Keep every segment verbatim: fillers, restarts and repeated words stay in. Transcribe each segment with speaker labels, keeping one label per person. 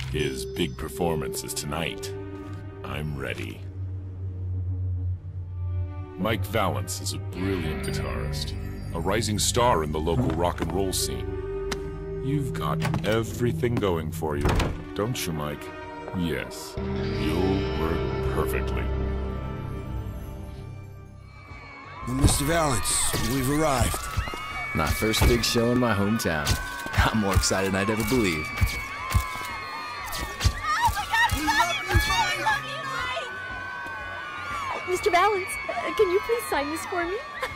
Speaker 1: His big performance is tonight. I'm ready. Mike Valance is a brilliant guitarist, a rising star in the local rock and roll scene. You've got everything going for you, don't you, Mike? Yes, you'll work perfectly.
Speaker 2: Well, Mister Valance, we've arrived.
Speaker 3: My first big show in my hometown. I'm more excited than I'd ever believe.
Speaker 4: Mister Valance, uh, can you please sign this for me?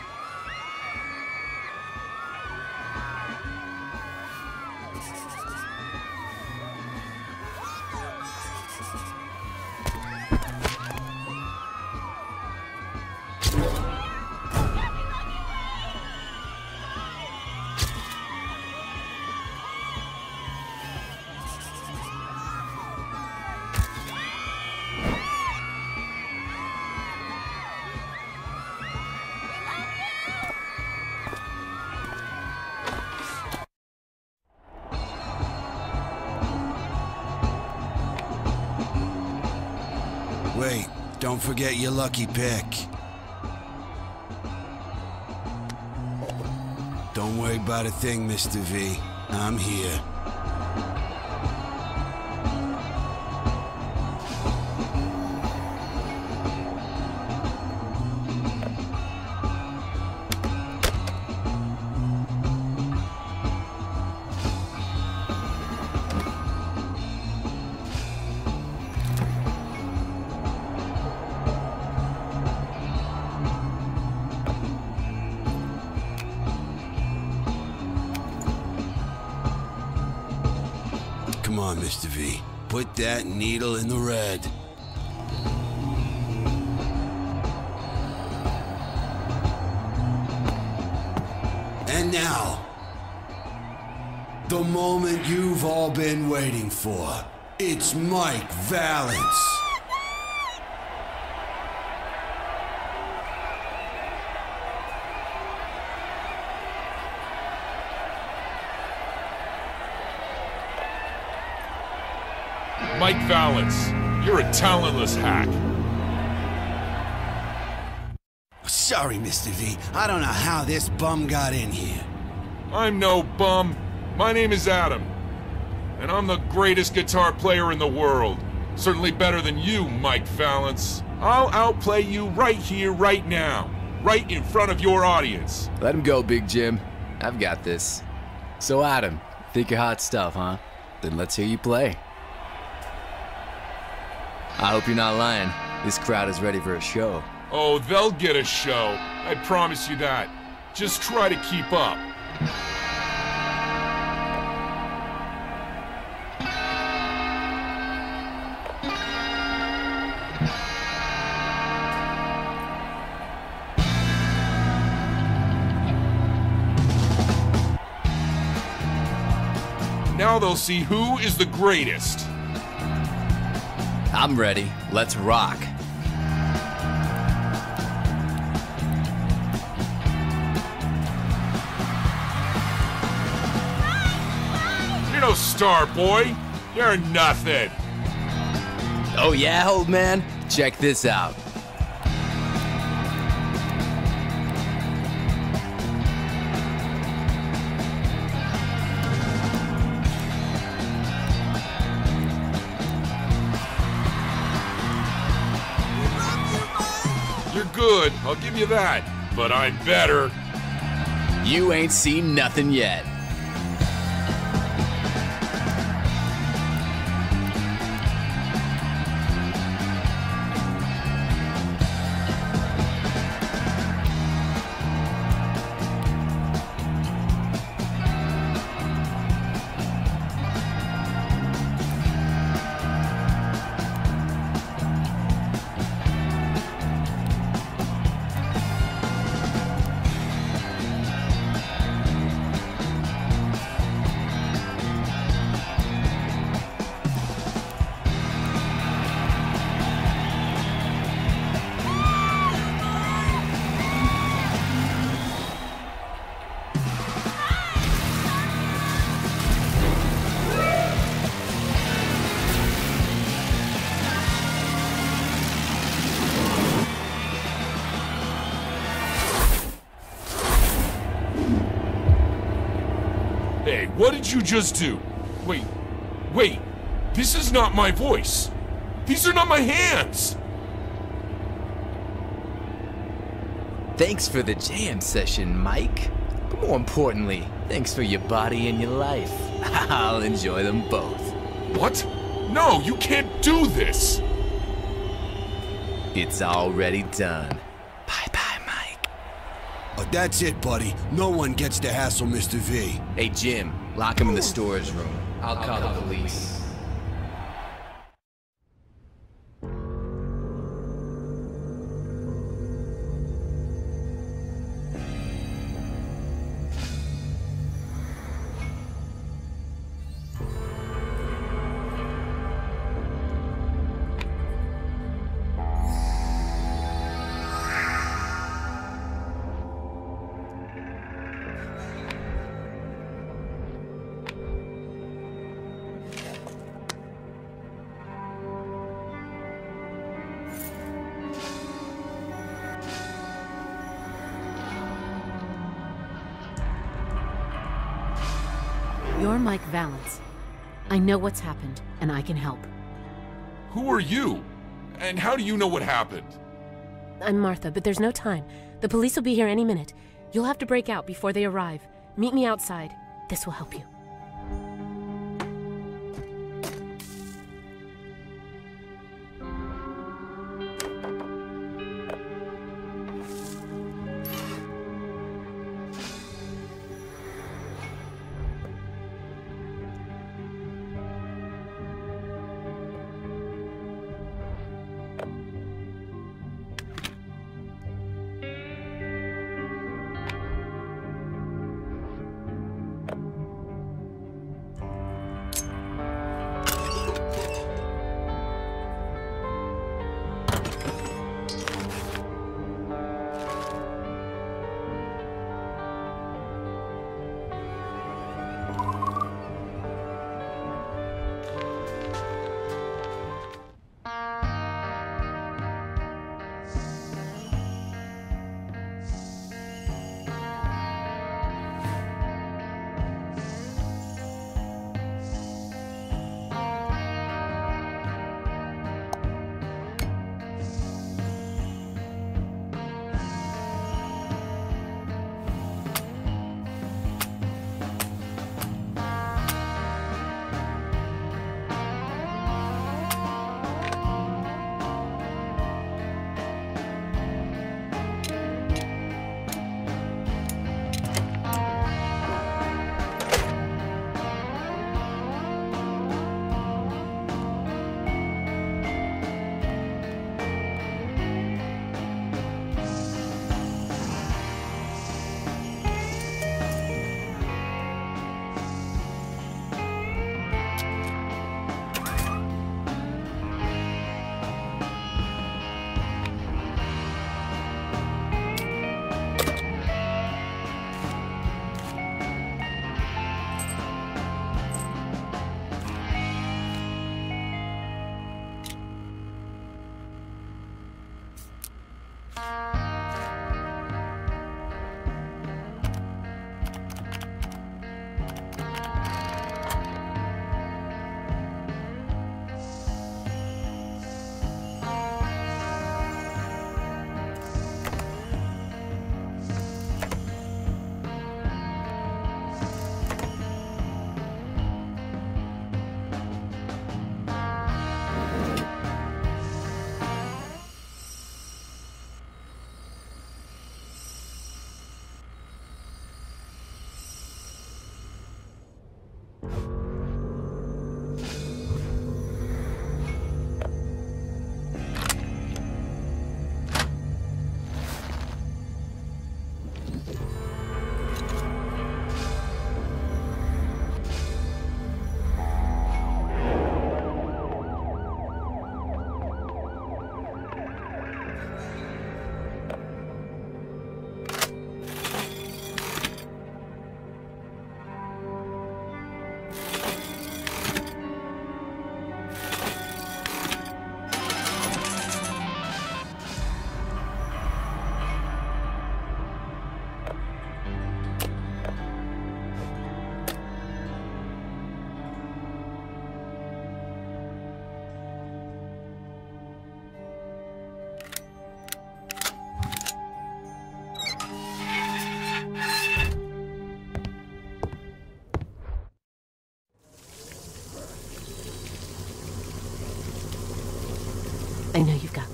Speaker 2: Wait, don't forget your lucky pick. Don't worry about a thing, Mister V. I'm here. Come on, Mister V. Put that needle in the red. And now, the moment you've all been waiting for. It's Mike Valance.
Speaker 1: Mike Valance, you're a talentless hack.
Speaker 2: Sorry, Mister V. I don't know how this bum got in here.
Speaker 1: I'm no bum. My name is Adam. And I'm the greatest guitar player in the world. Certainly better than you, Mike Valance. I'll outplay you right here, right now. Right in front of your audience.
Speaker 3: Let him go, Big Jim. I've got this. So, Adam, think you're hot stuff, huh? Then let's hear you play. I hope you're not lying. This crowd is ready for a show.
Speaker 1: Oh, they'll get a show. I promise you that. Just try to keep up. Now they'll see who is the greatest.
Speaker 3: I'm ready. Let's rock.
Speaker 1: You're no star, boy. You're nothing.
Speaker 3: Oh yeah, old man? Check this out.
Speaker 1: You're good, I'll give you that. But I'm better.
Speaker 3: You ain't seen nothing yet.
Speaker 1: Hey, what did you just do? Wait, wait, this is not my voice. These are not my hands.
Speaker 3: Thanks for the jam session, Mike. But more importantly, thanks for your body and your life. I'll enjoy them both.
Speaker 1: What? No, you can't do this.
Speaker 3: It's already done. Bye-bye, Mike.
Speaker 2: Oh, that's it, buddy. No one gets to hassle Mister V.
Speaker 3: Hey, Jim, lock him in the storage room. I'll call the police.
Speaker 5: You're Mike Valance. I know what's happened, and I can help.
Speaker 1: Who are you? And how do you know what happened?
Speaker 5: I'm Martha, but there's no time. The police will be here any minute. You'll have to break out before they arrive. Meet me outside. This will help you.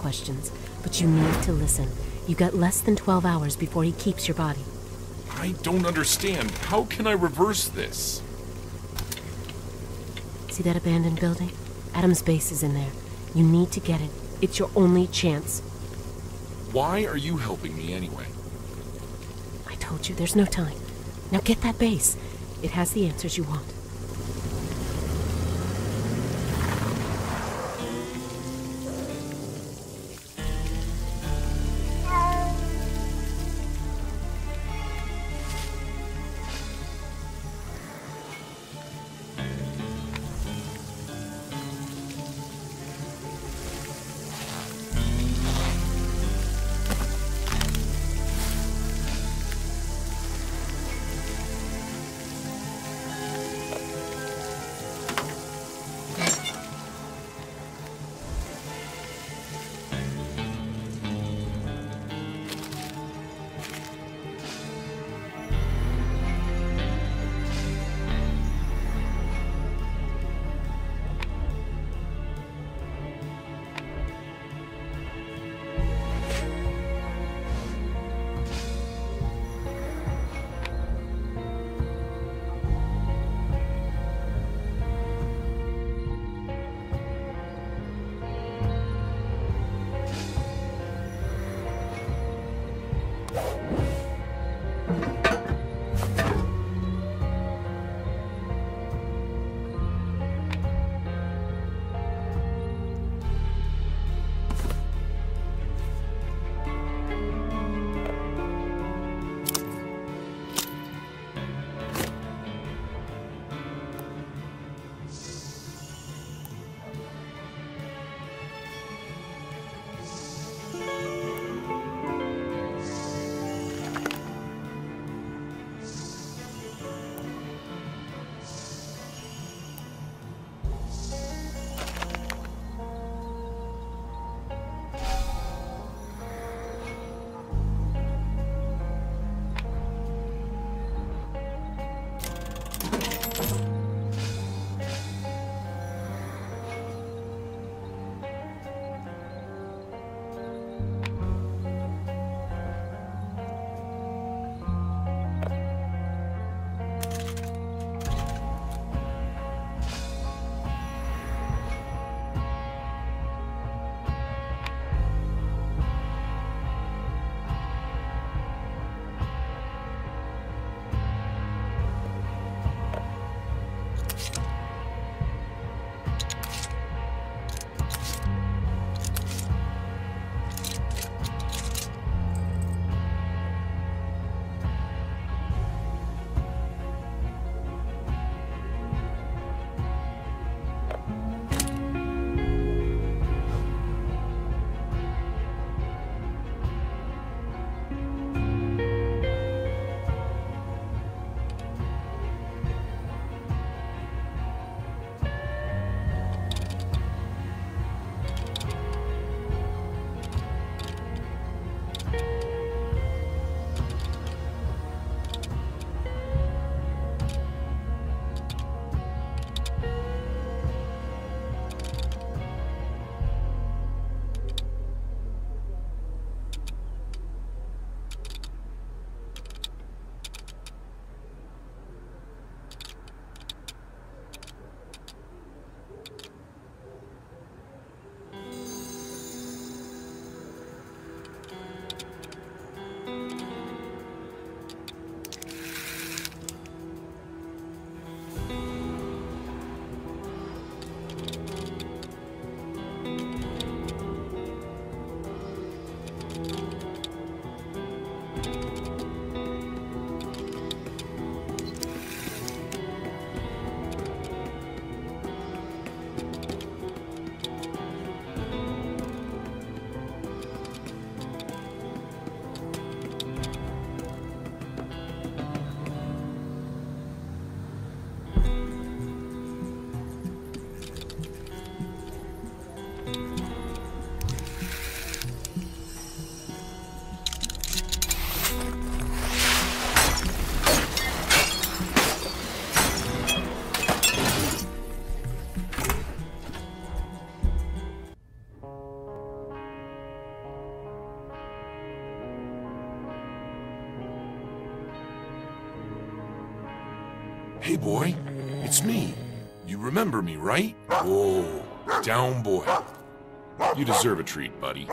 Speaker 5: questions, but you need to listen. You've got less than twelve hours before he keeps your body.
Speaker 1: I don't understand. How can I reverse this?
Speaker 5: See that abandoned building? Adam's base is in there. You need to get it. It's your only chance.
Speaker 1: Why are you helping me anyway?
Speaker 5: I told you, there's no time. Now get that base. It has the answers you want.
Speaker 1: Hey boy, it's me. You remember me, right? Oh, down boy. You deserve a treat, buddy.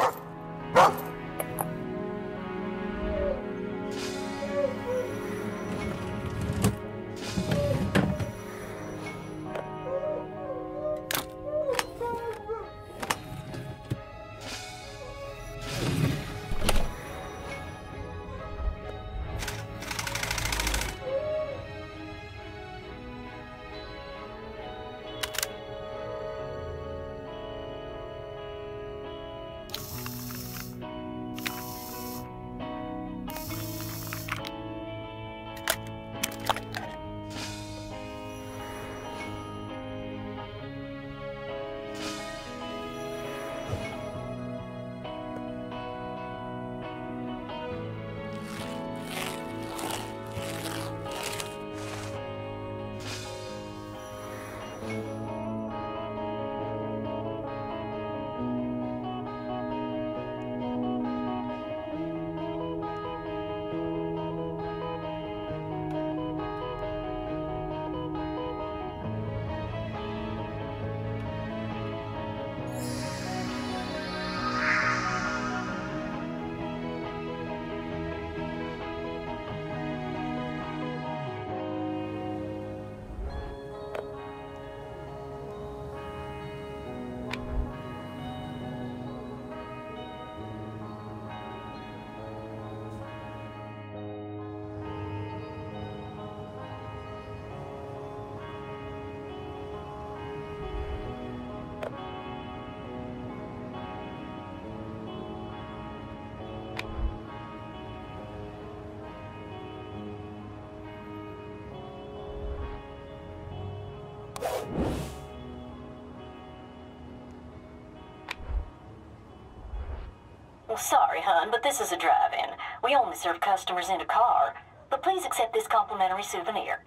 Speaker 6: Sorry, hon, but this is a drive-in. We only serve customers in a car. But please accept this complimentary souvenir.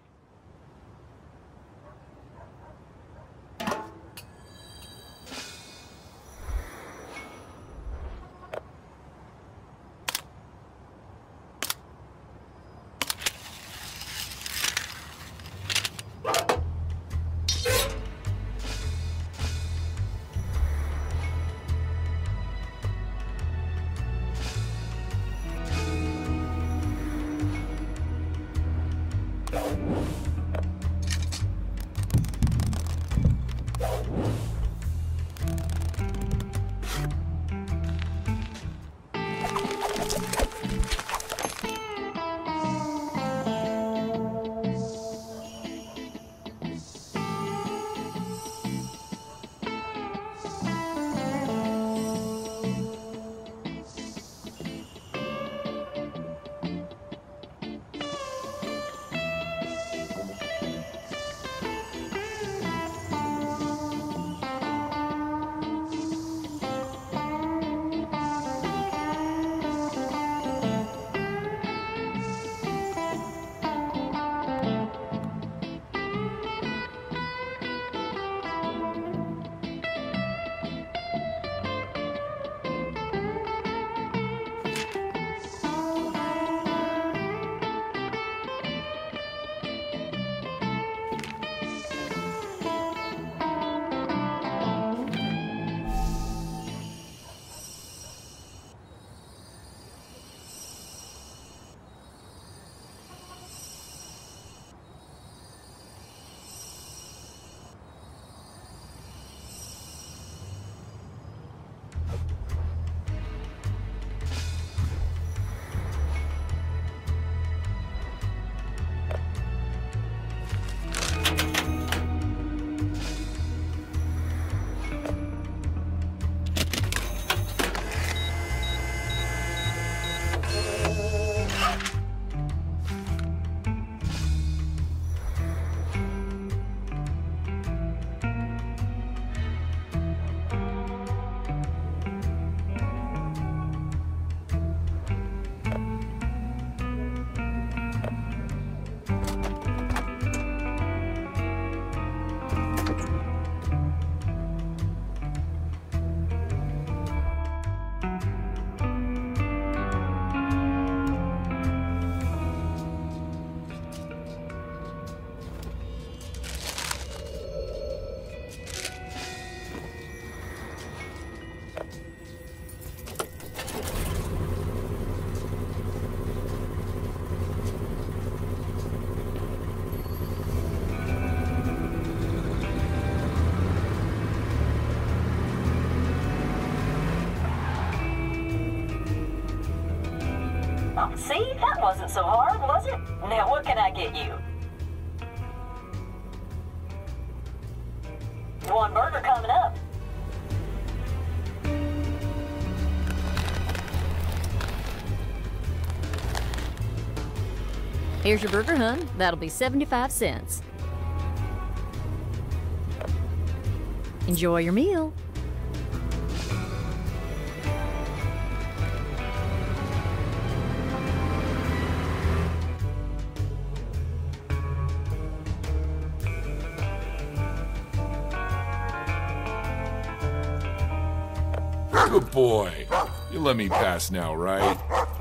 Speaker 6: wasn't so hard, was it? Now what can I get you? One burger coming up.
Speaker 4: Here's your burger, hun. That'll be seventy-five cents. Enjoy your meal.
Speaker 1: Good boy. You let me pass now, right?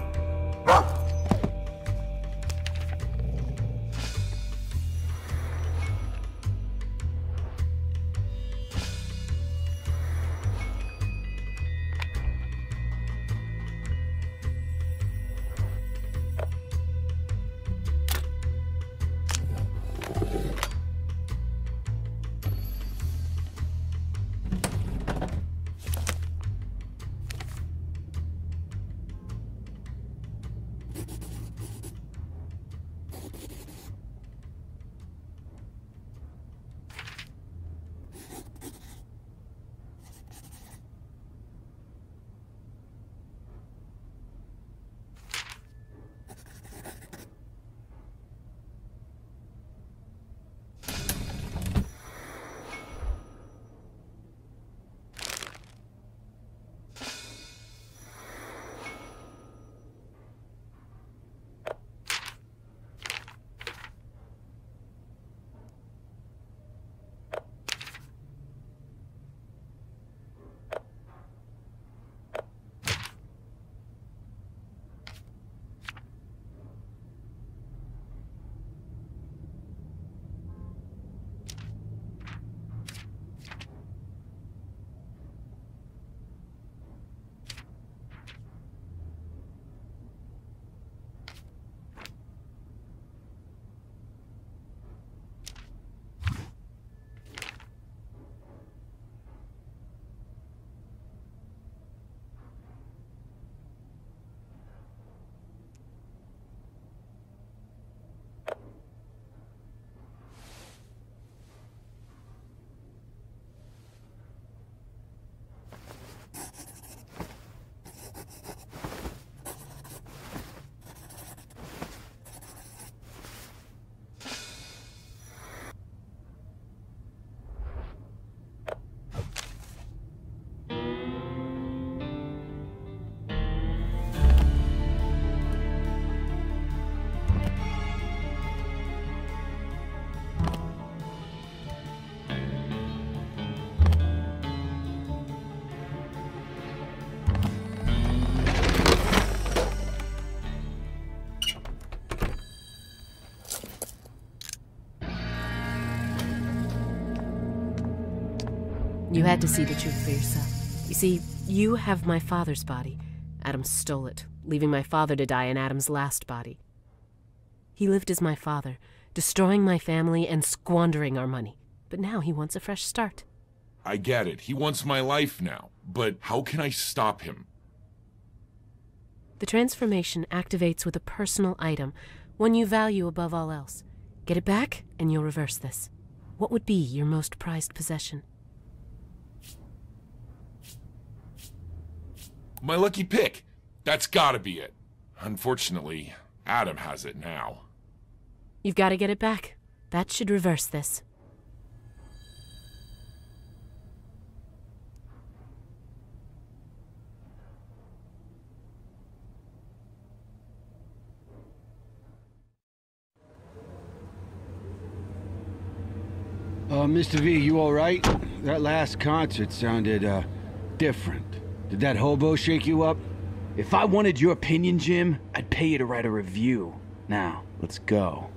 Speaker 5: You had to see the truth for yourself. You see, you have my father's body. Adam stole it, leaving my father to die in Adam's last body. He lived as my father, destroying my family and squandering our money. But now he wants a fresh start.
Speaker 1: I get it. He wants my life now. But how can I stop him?
Speaker 5: The transformation activates with a personal item, one you value above all else. Get it back, and you'll reverse this. What would be your most prized possession?
Speaker 1: My lucky pick. That's gotta be it. Unfortunately, Adam has it now.
Speaker 5: You've got to get it back. That should reverse this.
Speaker 2: Uh, Mister V, you alright? That last concert sounded, uh, different. Did that hobo shake you up?
Speaker 7: If I wanted your opinion, Jim, I'd pay you to write a review. Now, let's go.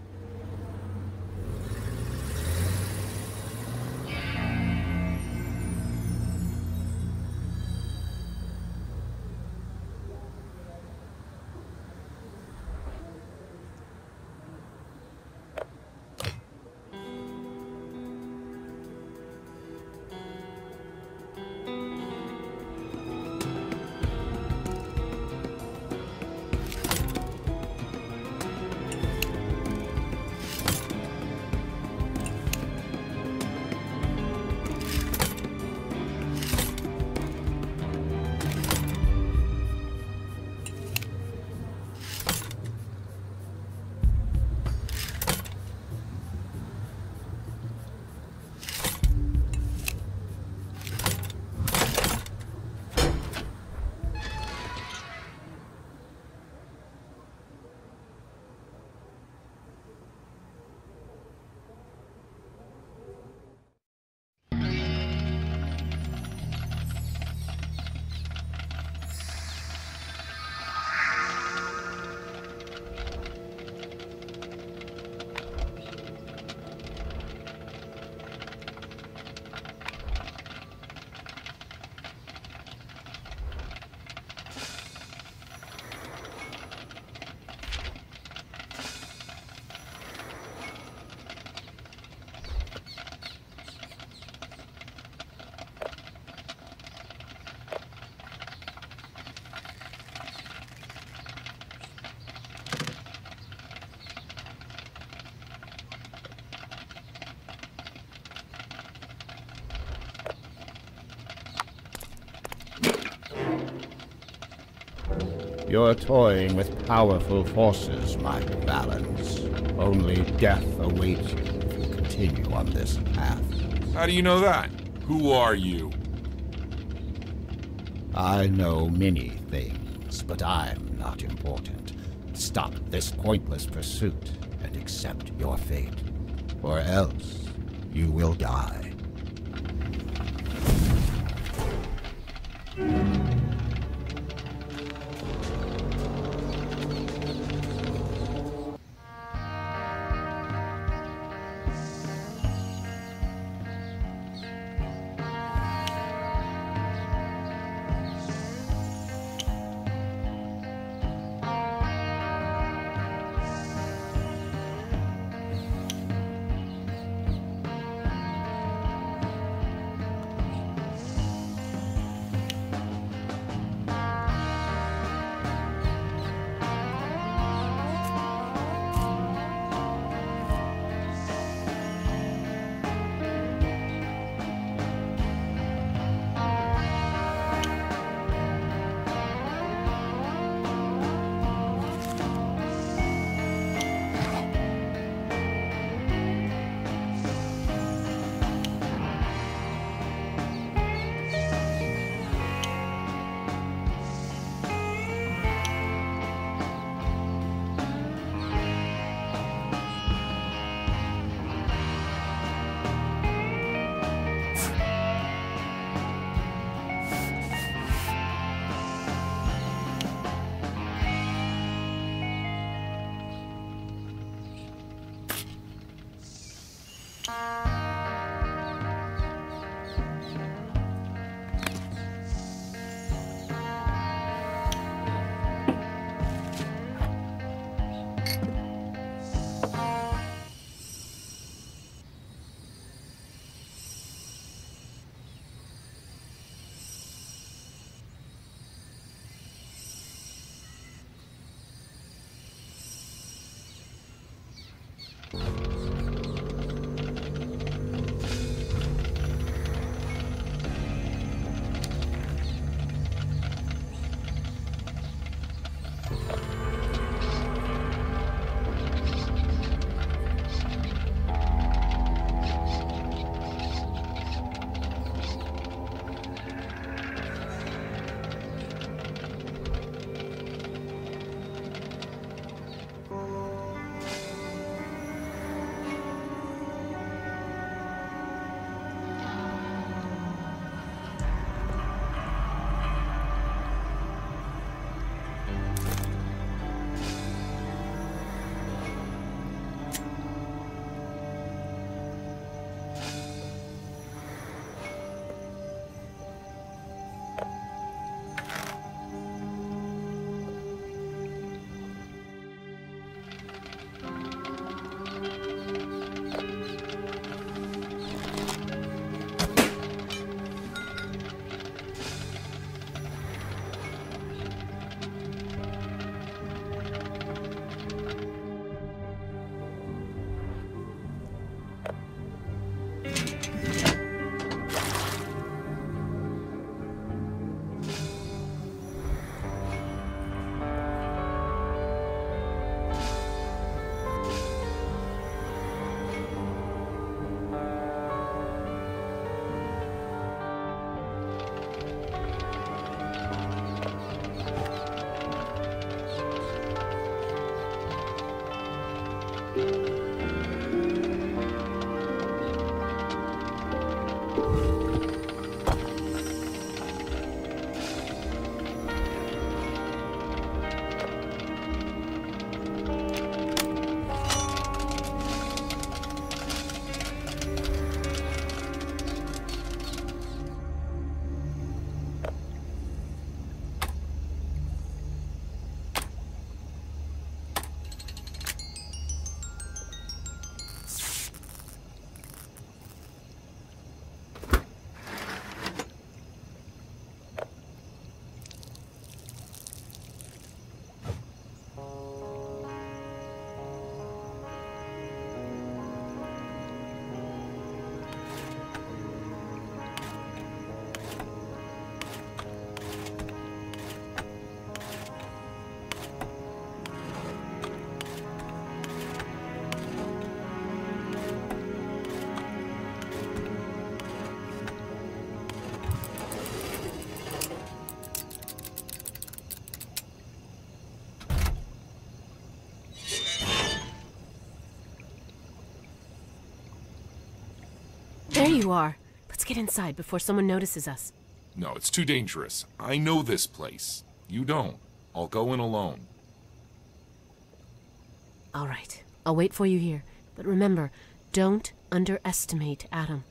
Speaker 8: You're toying with powerful forces, Mike Valance. Only death awaits you if you continue on this path.
Speaker 1: How do you know that? Who are you?
Speaker 8: I know many things, but I'm not important. Stop this pointless pursuit and accept your fate, or else you will die.
Speaker 5: There you are. Let's get inside before someone notices us.
Speaker 1: No, it's too dangerous. I know this place. You don't. I'll go in alone.
Speaker 5: All right. I'll wait for you here. But remember, don't underestimate Adam.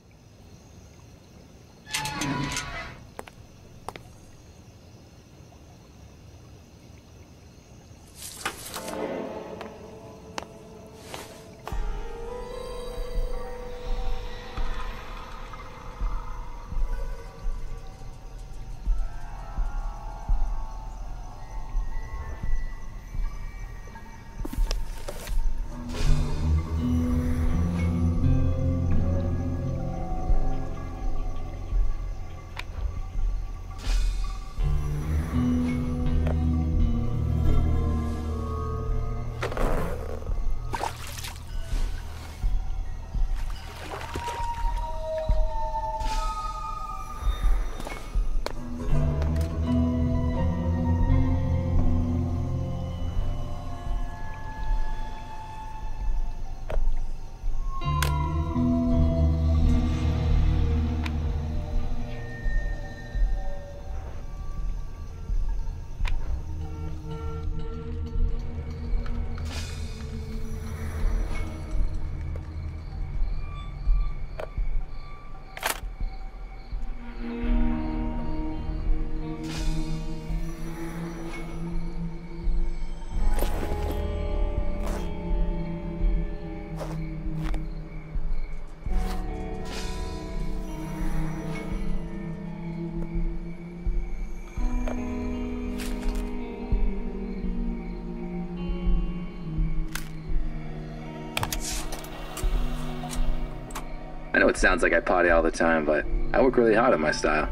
Speaker 9: I know it sounds like I party all the time, but I work really hard on my style.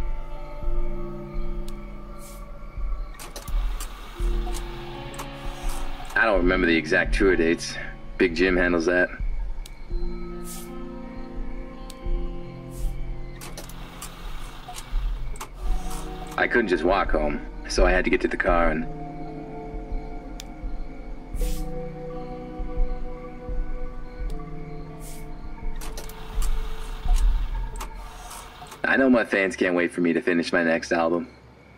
Speaker 9: I don't remember the exact tour dates. Big Jim handles that. I couldn't just walk home, so I had to get to the car and... I know my fans can't wait for me to finish my next album.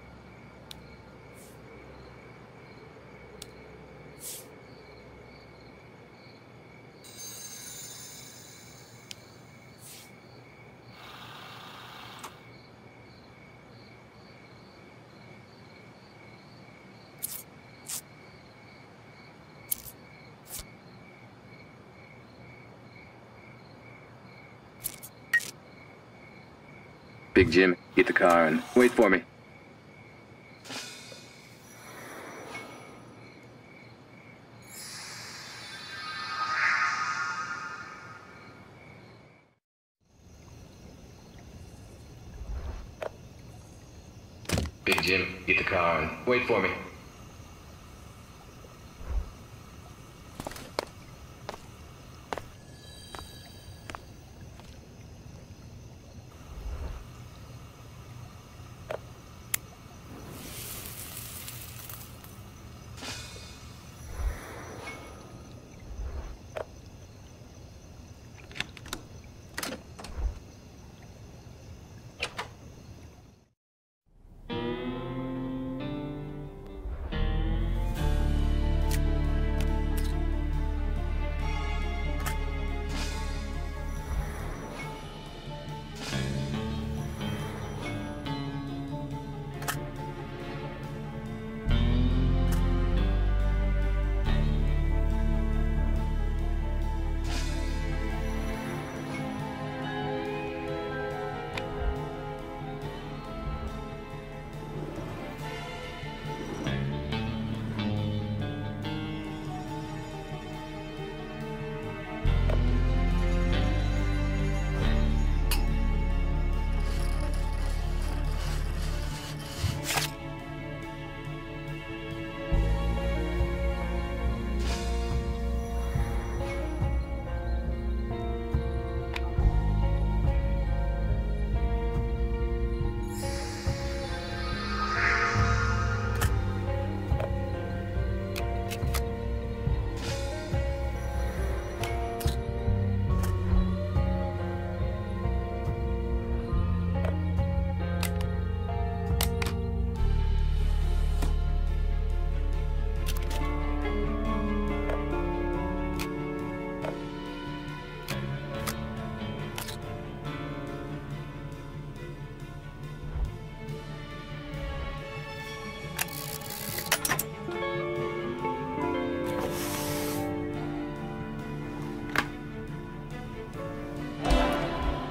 Speaker 9: Big Jim, get the car and wait for me. Big Jim, get the car and wait for me.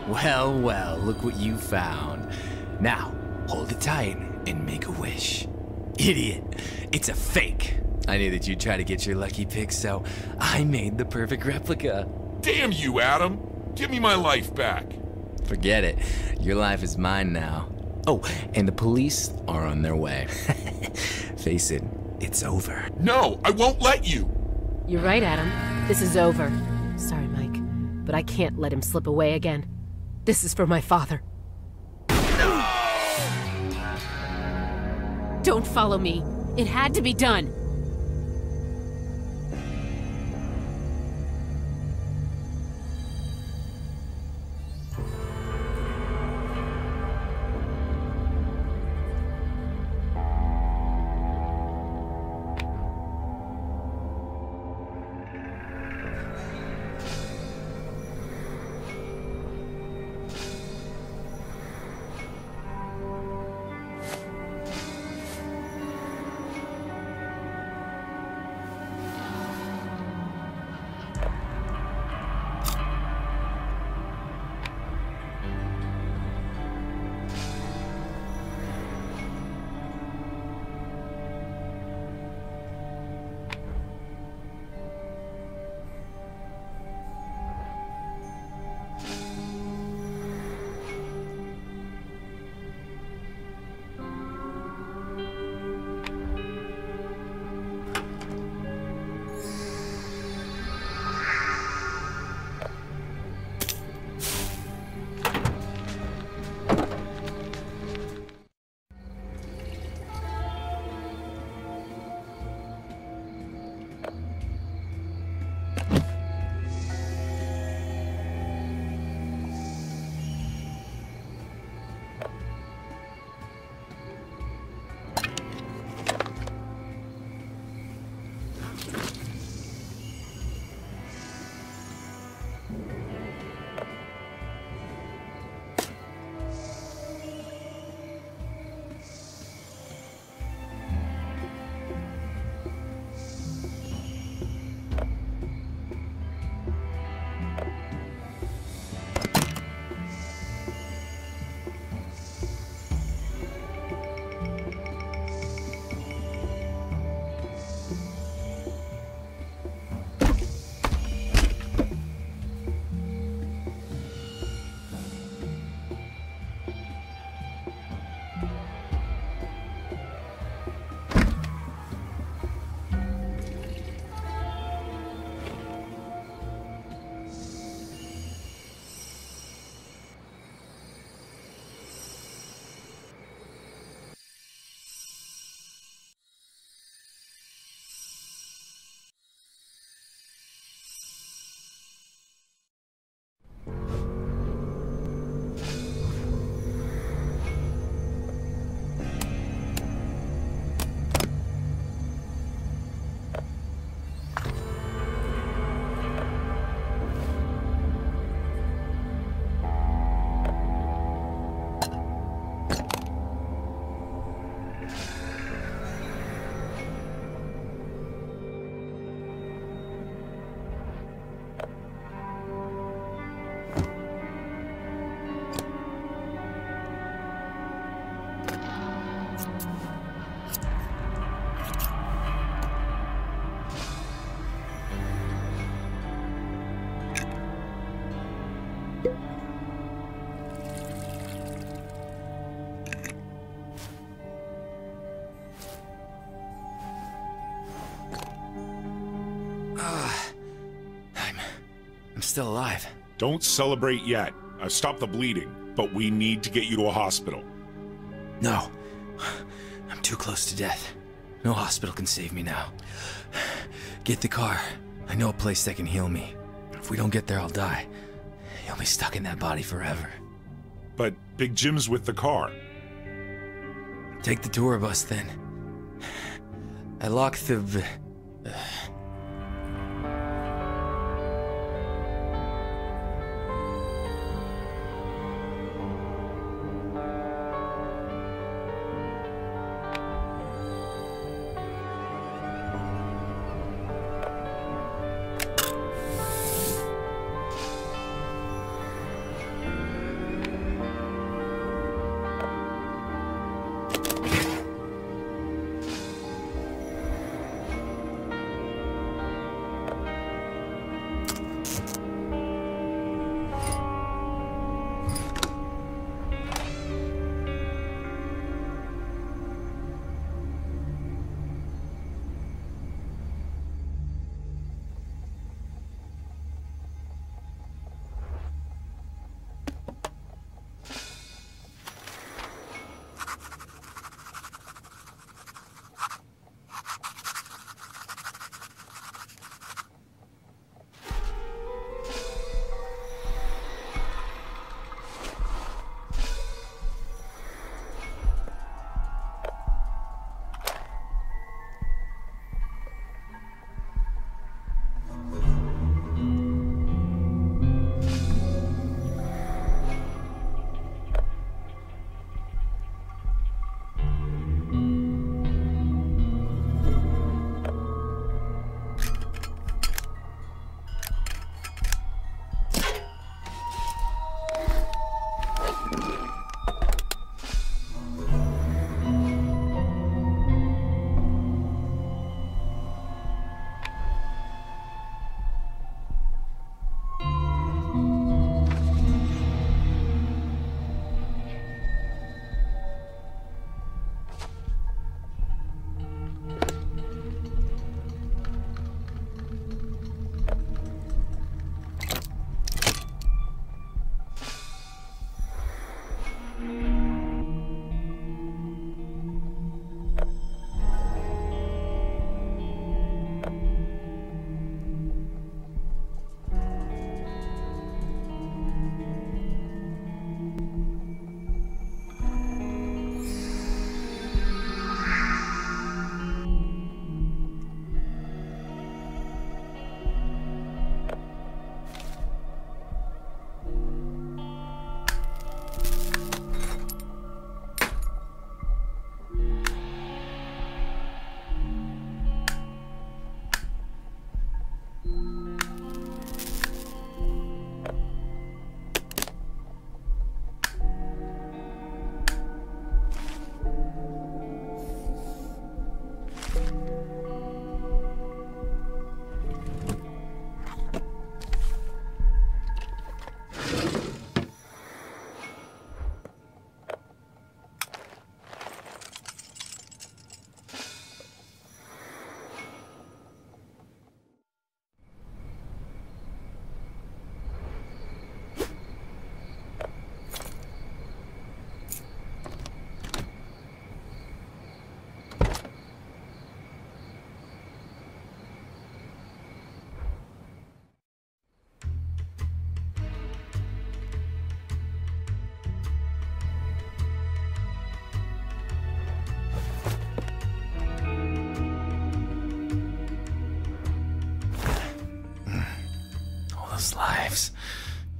Speaker 3: Well, well, look what you found. Now, hold it tight and make a wish. Idiot, it's a fake. I knew that you'd try to get your lucky pick, so I made the perfect replica.
Speaker 1: Damn you, Adam! Give me my life back.
Speaker 3: Forget it. Your life is mine now. Oh, and the police are on their way. Face it, it's over.
Speaker 1: No, I won't let you!
Speaker 5: You're right, Adam. This is over. Sorry, Mike, but I can't let him slip away again. This is for my father. Don't follow me. It had to be done.
Speaker 3: Still alive.
Speaker 1: Don't celebrate yet. I've stopped the bleeding, but we need to get you to a hospital.
Speaker 3: No. I'm too close to death. No hospital can save me now. Get the car. I know a place that can heal me. If we don't get there, I'll die. You'll be stuck in that body forever.
Speaker 1: But Big Jim's with the car.
Speaker 3: Take the tour bus then. I locked the... Uh,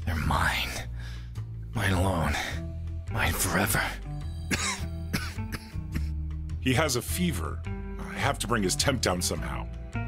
Speaker 3: They're mine. Mine alone. Mine forever.
Speaker 1: He has a fever. I have to bring his temp down somehow.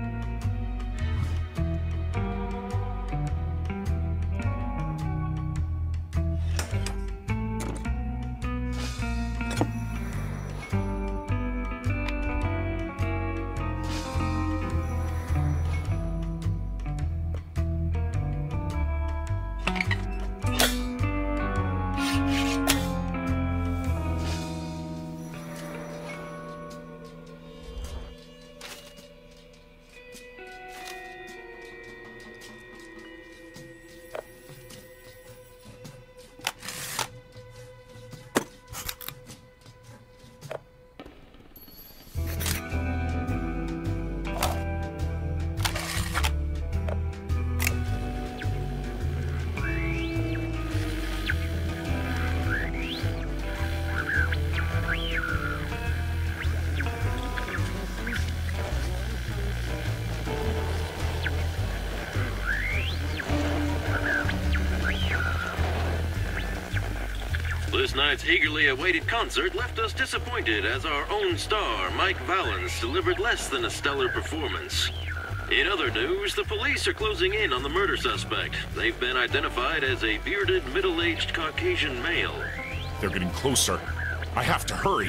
Speaker 10: This night's eagerly awaited concert left us disappointed as our own star, Mike Valance, delivered less than a stellar performance. In other news, the police are closing in on the murder suspect. They've been identified as a bearded, middle-aged Caucasian male.
Speaker 1: They're getting closer. I have to hurry.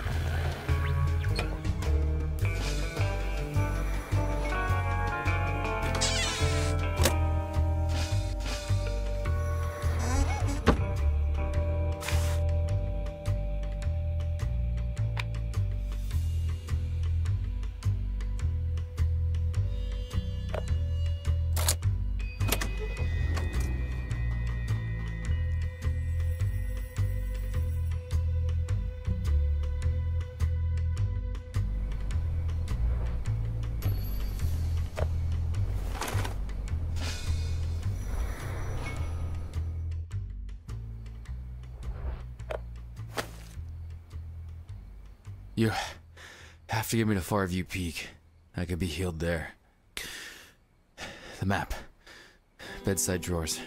Speaker 3: You have to get me to Farview Peak. I could be healed there. The map. Bedside drawers.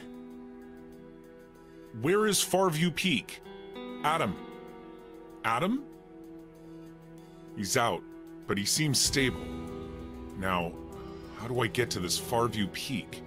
Speaker 1: Where is Farview Peak? Adam. Adam? He's out, but he seems stable. Now, how do I get to this Farview Peak?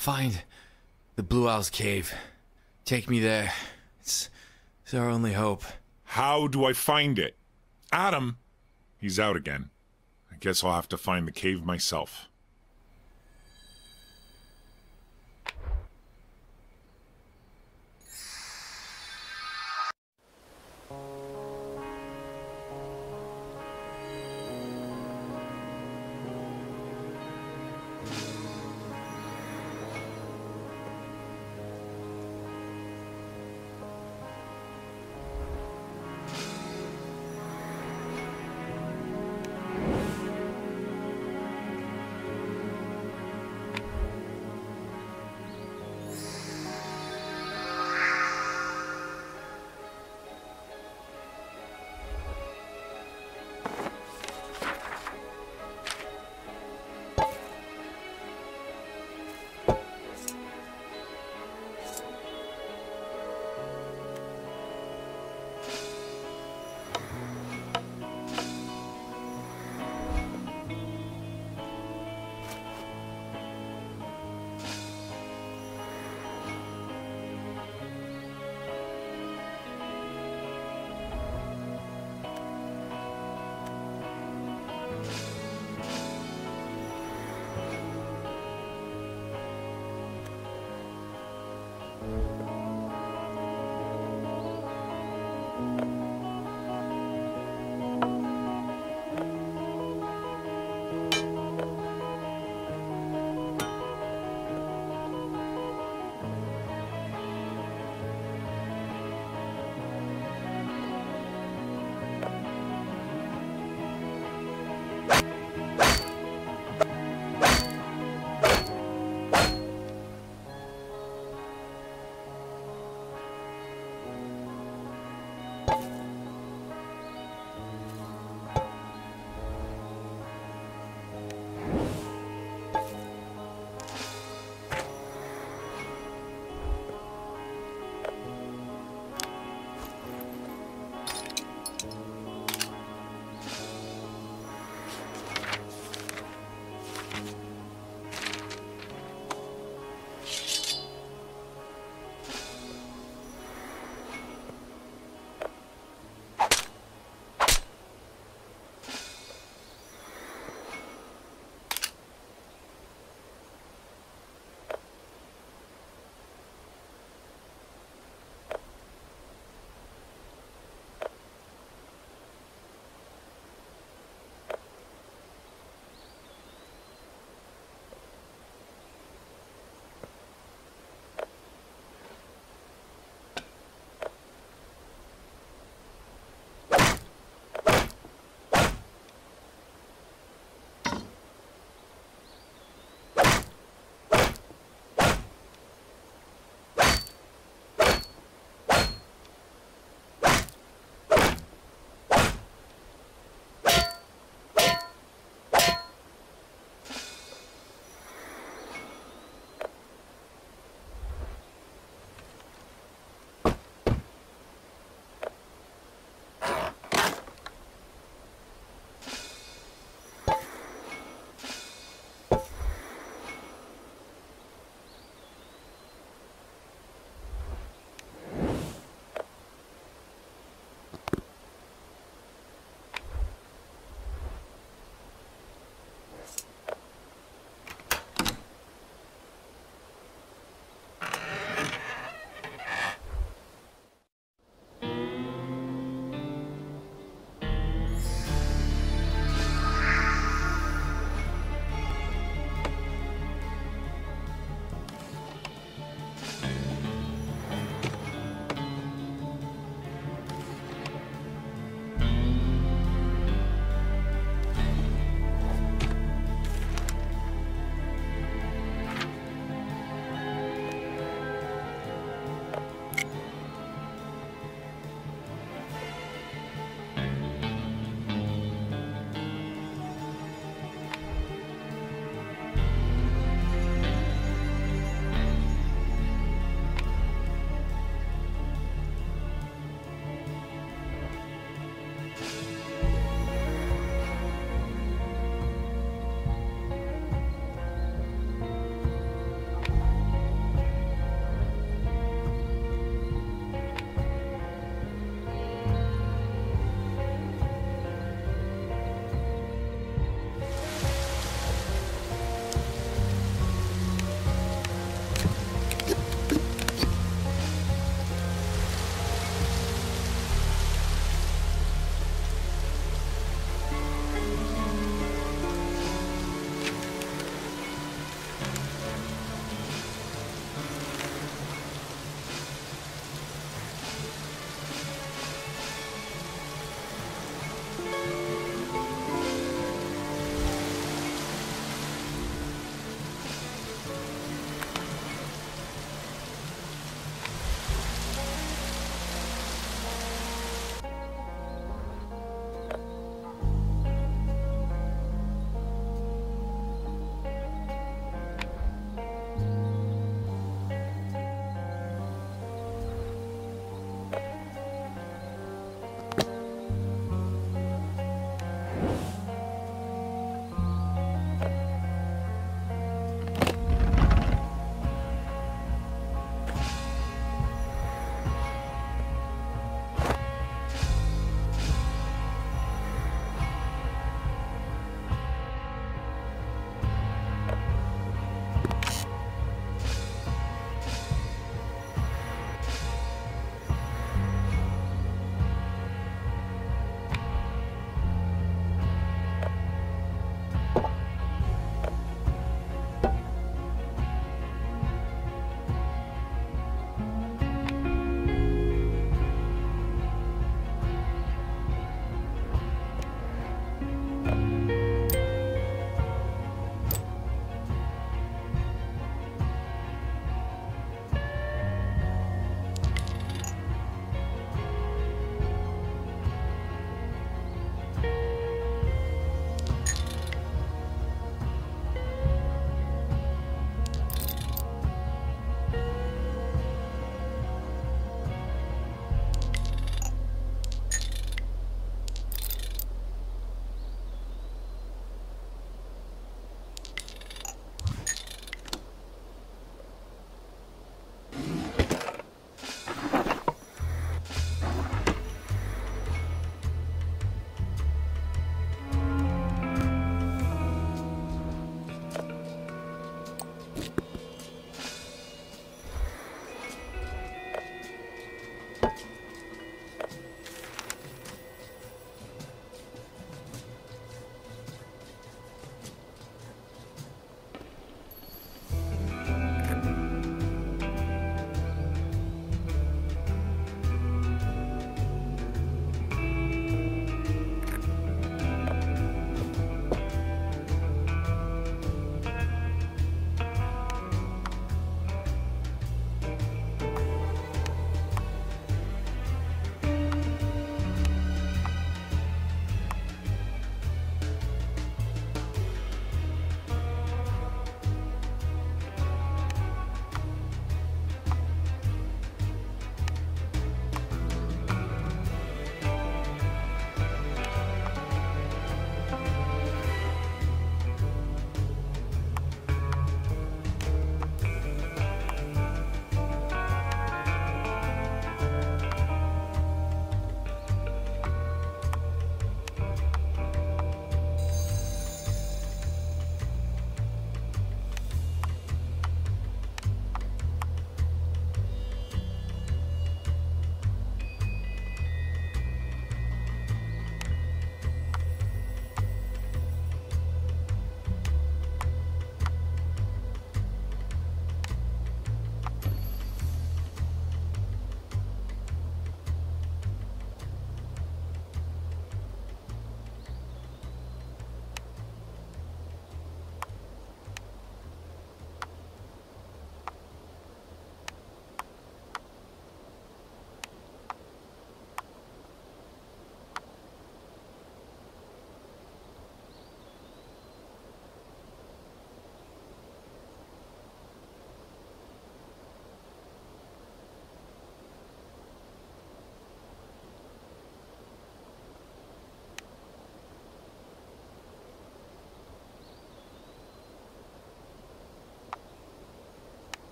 Speaker 3: Find the Blue Owl's cave. Take me there. It's, it's our only hope.
Speaker 1: How do I find it? Adam? He's out again. I guess I'll have to find the cave myself.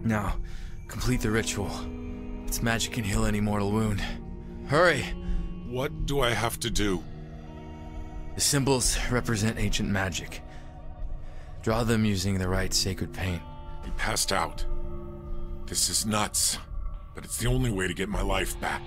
Speaker 3: Now, complete the ritual. Its magic can heal any mortal wound. Hurry!
Speaker 1: What do I have to do?
Speaker 3: The symbols represent ancient magic. Draw them using the right sacred paint.
Speaker 1: He passed out. This is nuts, but it's the only way to get my life back.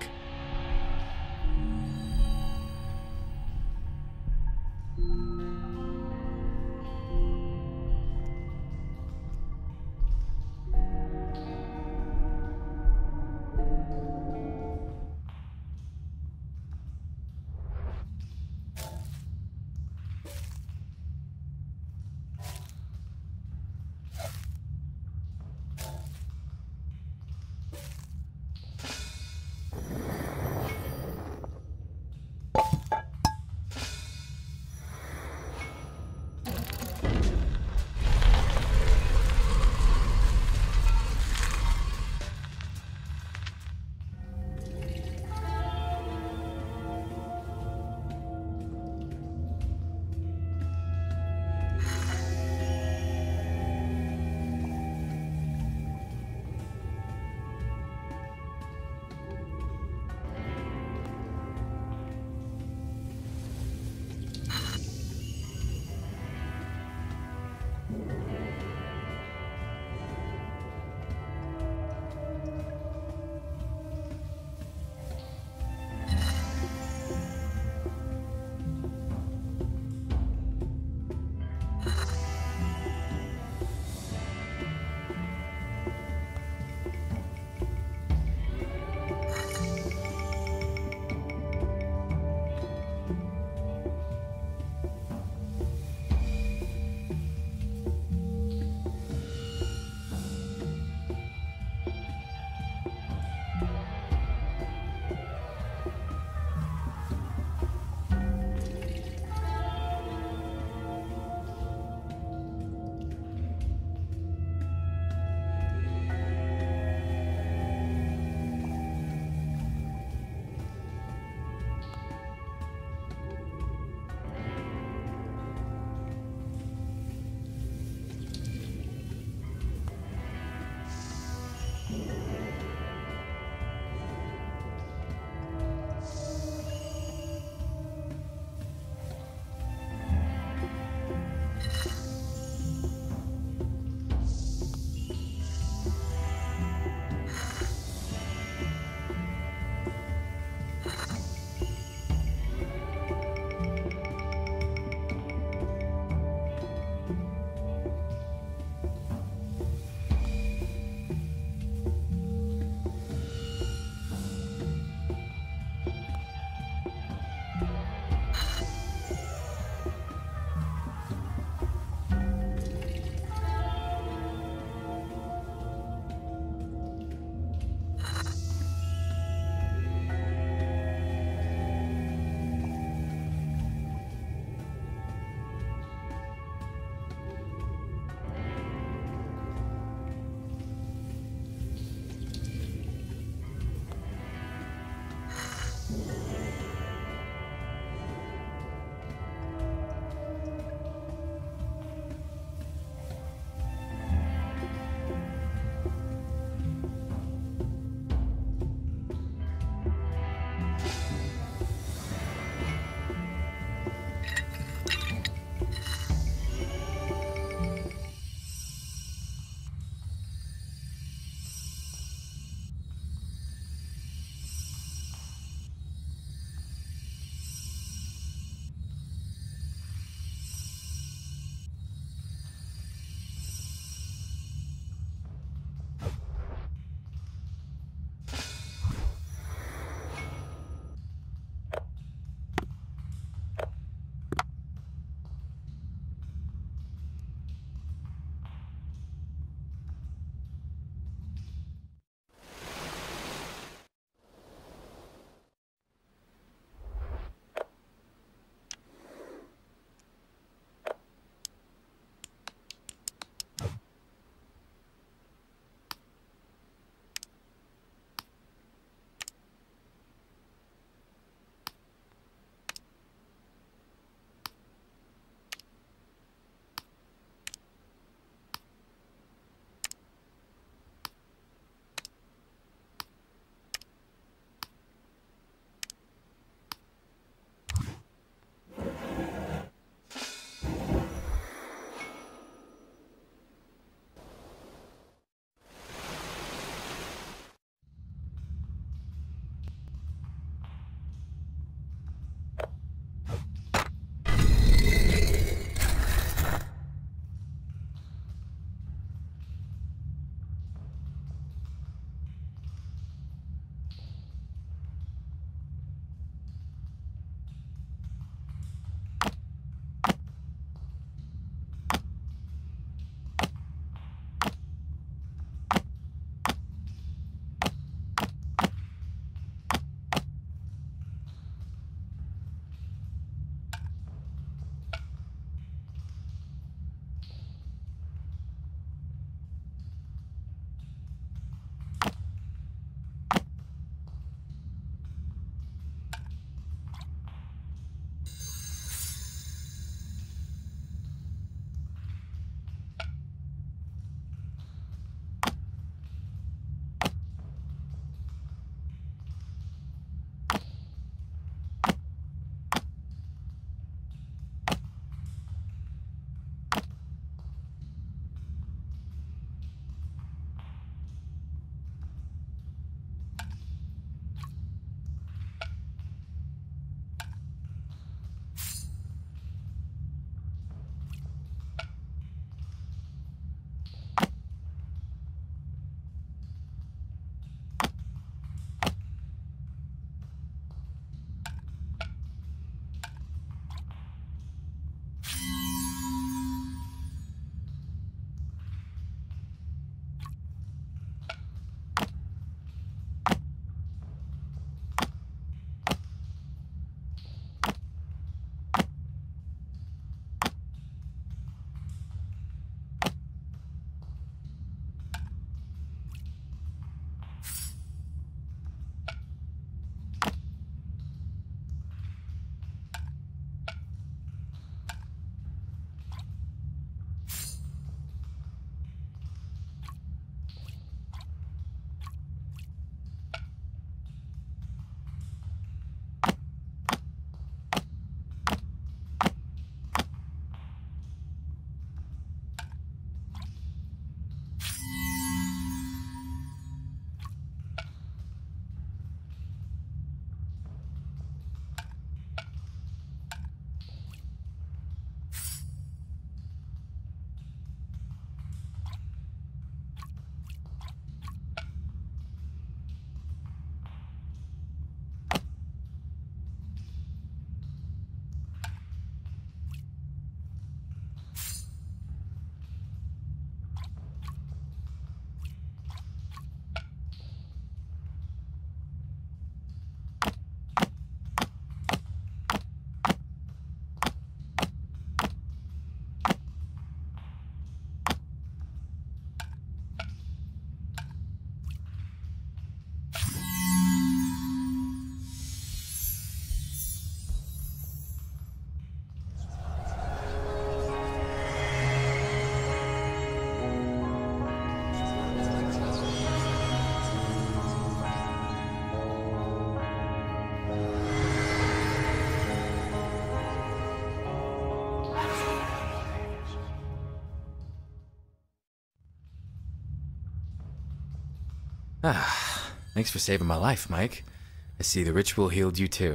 Speaker 3: Ah, thanks for saving my life, Mike. I see the ritual healed you too.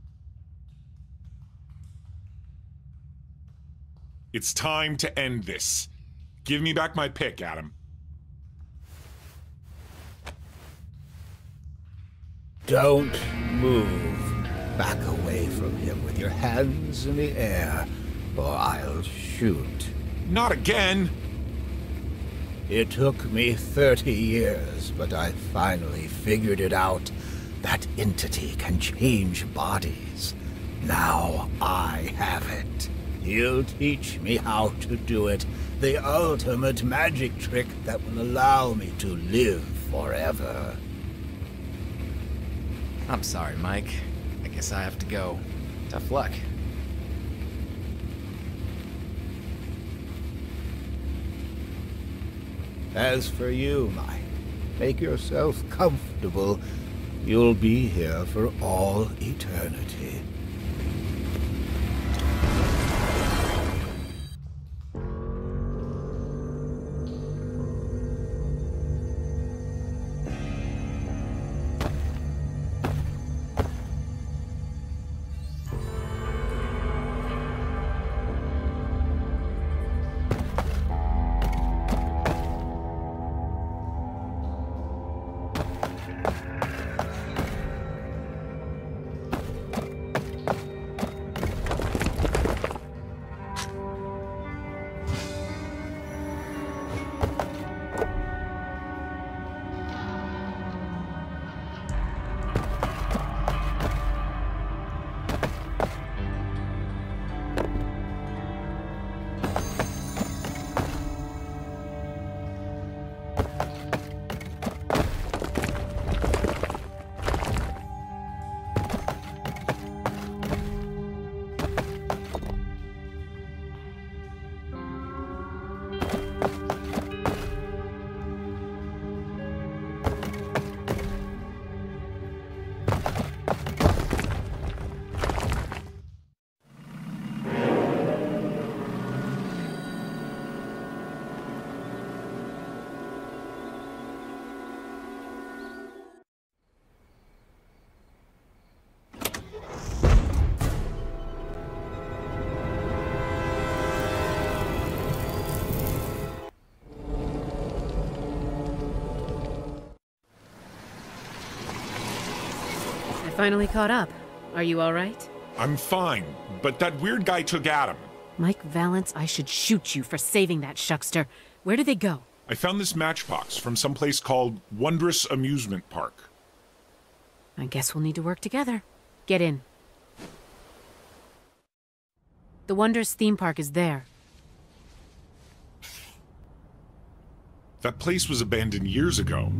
Speaker 1: It's time to end this. Give me back my pick, Adam.
Speaker 8: Don't move. Back away from him with your hands in the air, or I'll shoot.
Speaker 1: Not again!
Speaker 8: It took me thirty years, but I finally figured it out. That entity can change bodies. Now I have it. He'll teach me how to do it. The ultimate magic trick that will allow me to live forever.
Speaker 3: I'm sorry, Mike. I guess I have to go. Tough luck.
Speaker 8: As for you, Mike, make yourself comfortable. You'll be here for all eternity.
Speaker 5: Finally caught up. Are you all right?
Speaker 1: I'm fine, but that weird guy took Adam.
Speaker 5: Mike Valance, I should shoot you for saving that shuckster. Where did they go?
Speaker 1: I found this matchbox from some place called Wondrous Amusement Park.
Speaker 5: I guess we'll need to work together. Get in. The Wondrous theme park is there.
Speaker 1: That place was abandoned years ago.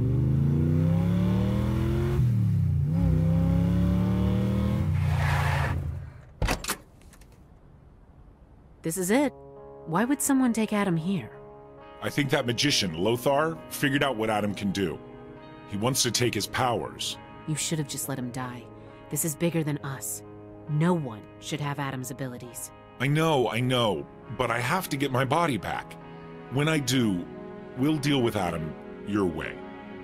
Speaker 5: This is it. Why would someone take Adam here?
Speaker 1: I think that magician, Lothar, figured out what Adam can do. He wants to take his powers.
Speaker 5: You should have just let him die. This is bigger than us. No one should have Adam's abilities.
Speaker 1: I know, I know, but I have to get my body back. When I do, we'll deal with Adam your way.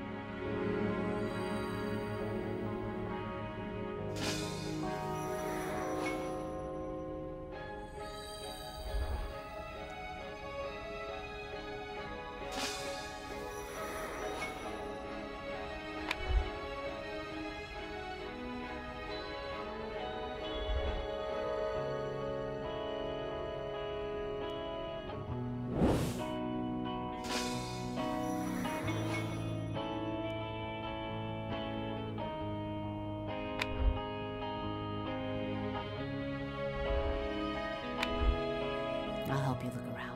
Speaker 5: I'll help you look around.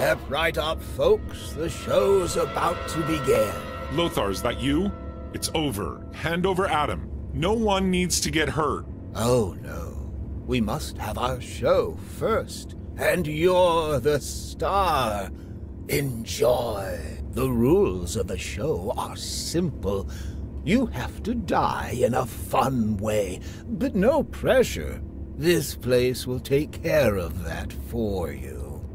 Speaker 8: Step right up, folks. The show's about to begin.
Speaker 1: Lothar, is that you? It's over. Hand over Adam. No one needs to get hurt.
Speaker 8: Oh, no. We must have our show first. And you're the star. Enjoy. The rules of the show are simple. You have to die in a fun way, but no pressure. This place will take care of that for you.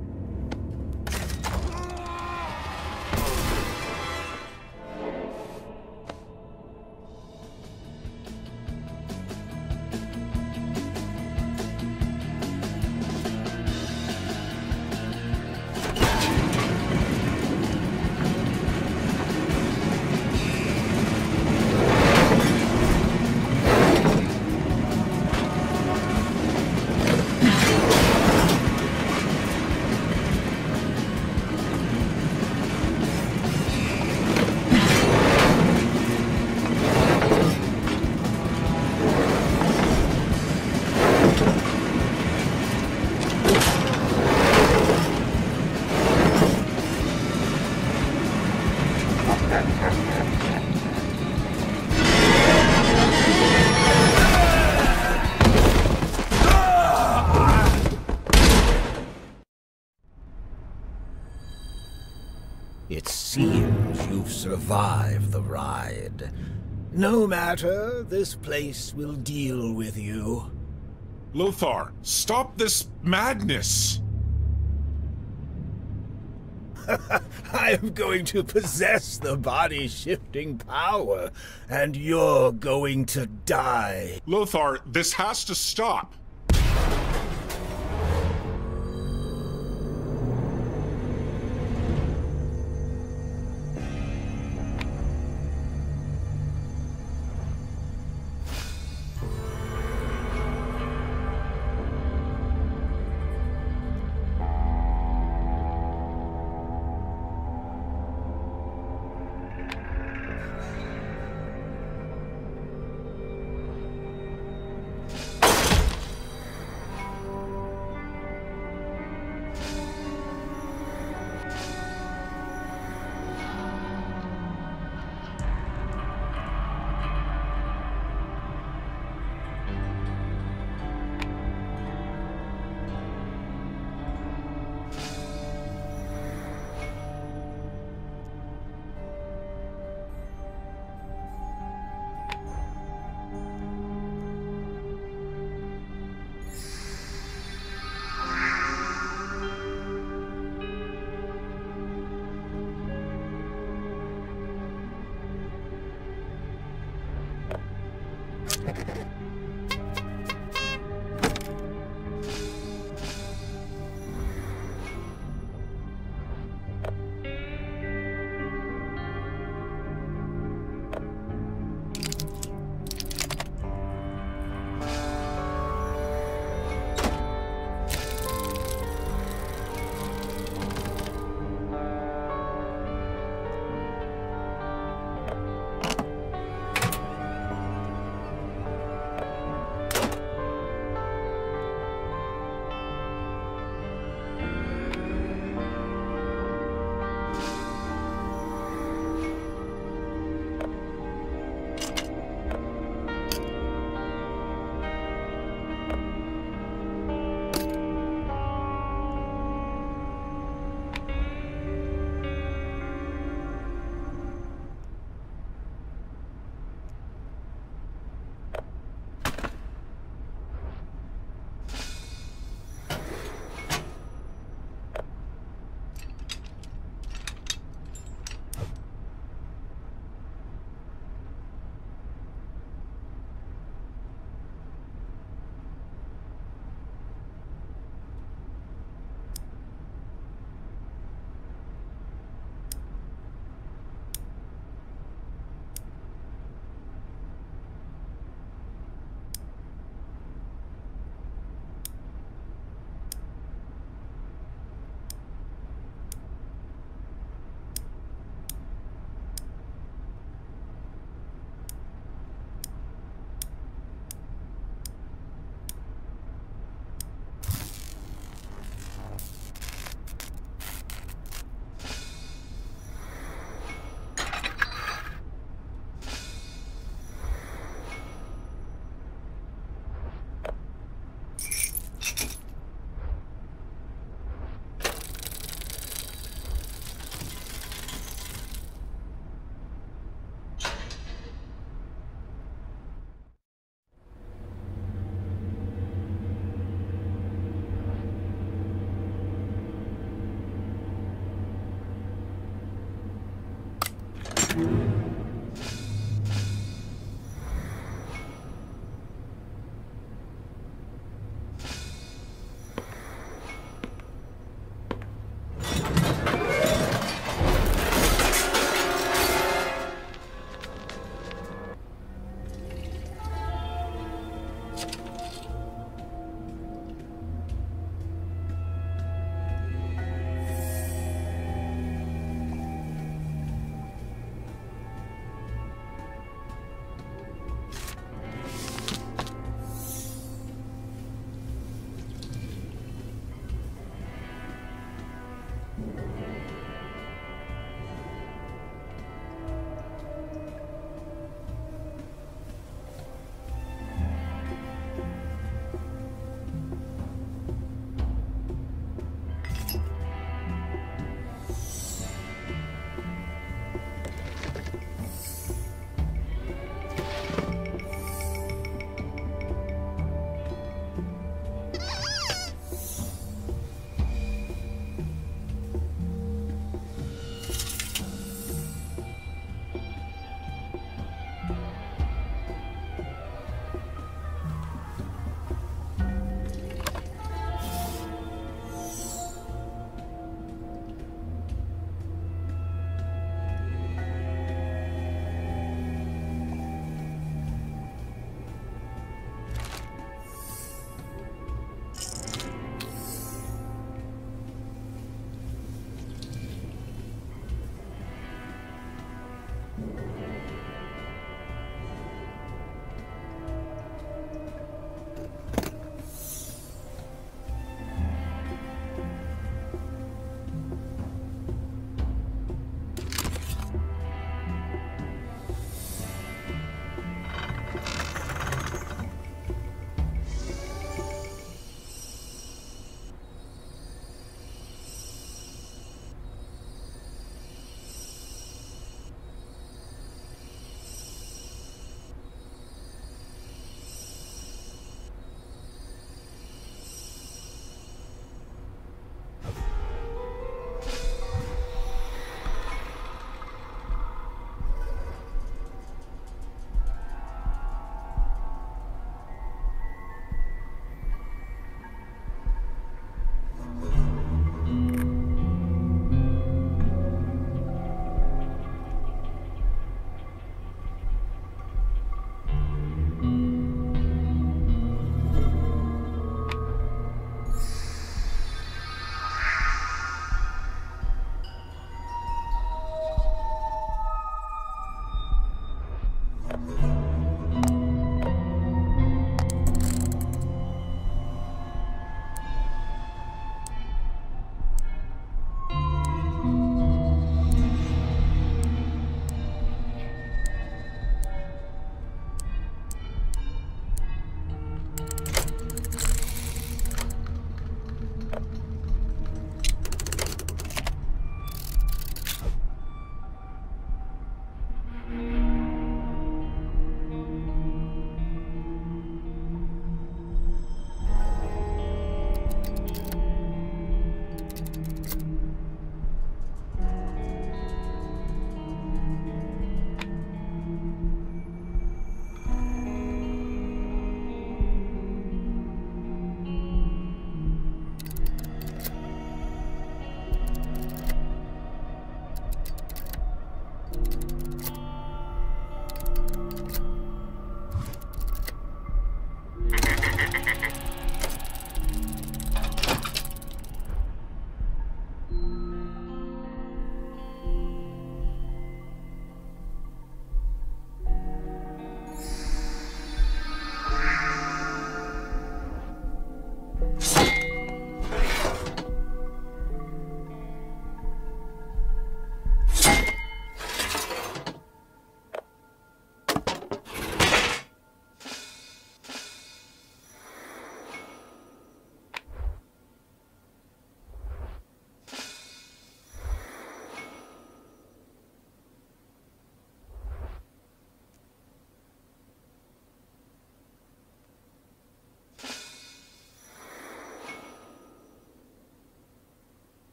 Speaker 8: It seems you've survived the ride. No matter, this place will deal with you.
Speaker 1: Lothar, stop this madness!
Speaker 8: I'm going to possess the body-shifting power, and you're going to die.
Speaker 1: Lothar, this has to stop!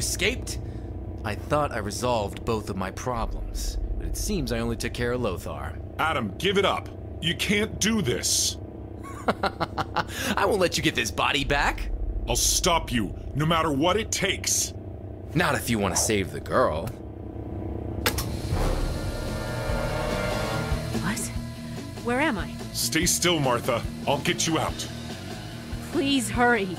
Speaker 3: escaped? I thought I resolved both of my problems, but it seems I only took care of Lothar.
Speaker 1: Adam, give it up. You can't do this.
Speaker 3: I won't let you get this body back.
Speaker 1: I'll stop you, no matter what it takes.
Speaker 3: Not if you want to save the girl.
Speaker 5: What? Where am I?
Speaker 1: Stay still, Martha. I'll get you out.
Speaker 5: Please hurry.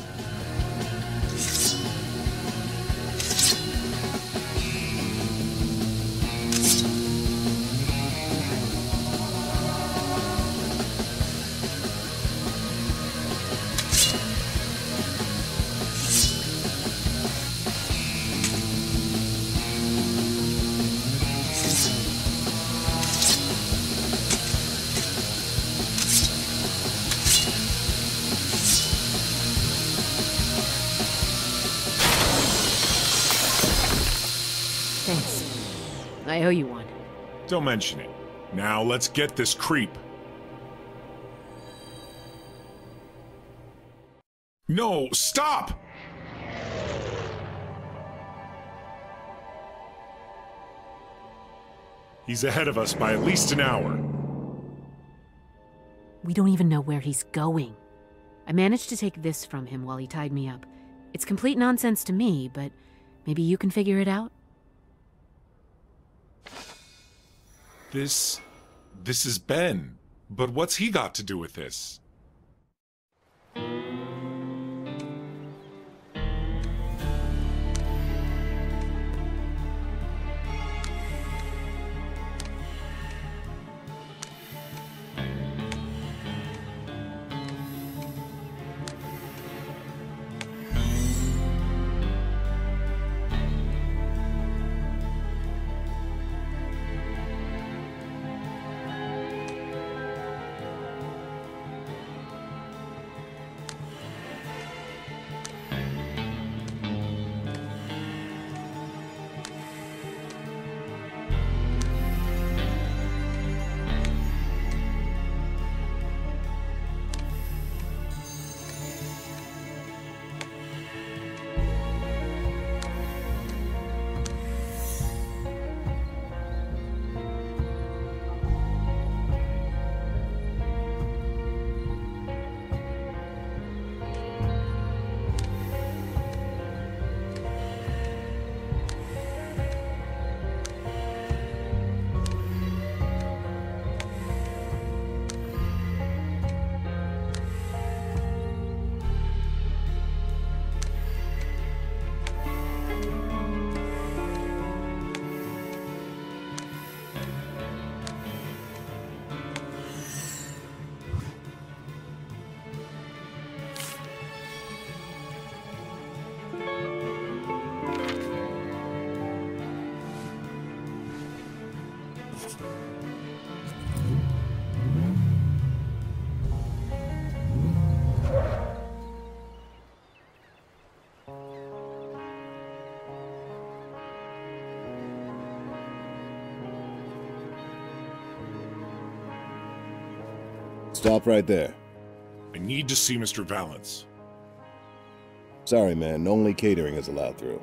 Speaker 5: I owe you one.
Speaker 1: Don't mention it. Now let's get this creep. No, stop! He's ahead of us by at least an hour.
Speaker 5: We don't even know where he's going. I managed to take this from him while he tied me up. It's complete nonsense to me, but maybe you can figure it out?
Speaker 1: This... this is Ben. But what's he got to do with this?
Speaker 11: Stop right there.
Speaker 1: I need to see Mister Valance.
Speaker 11: Sorry, man. Only catering is allowed through.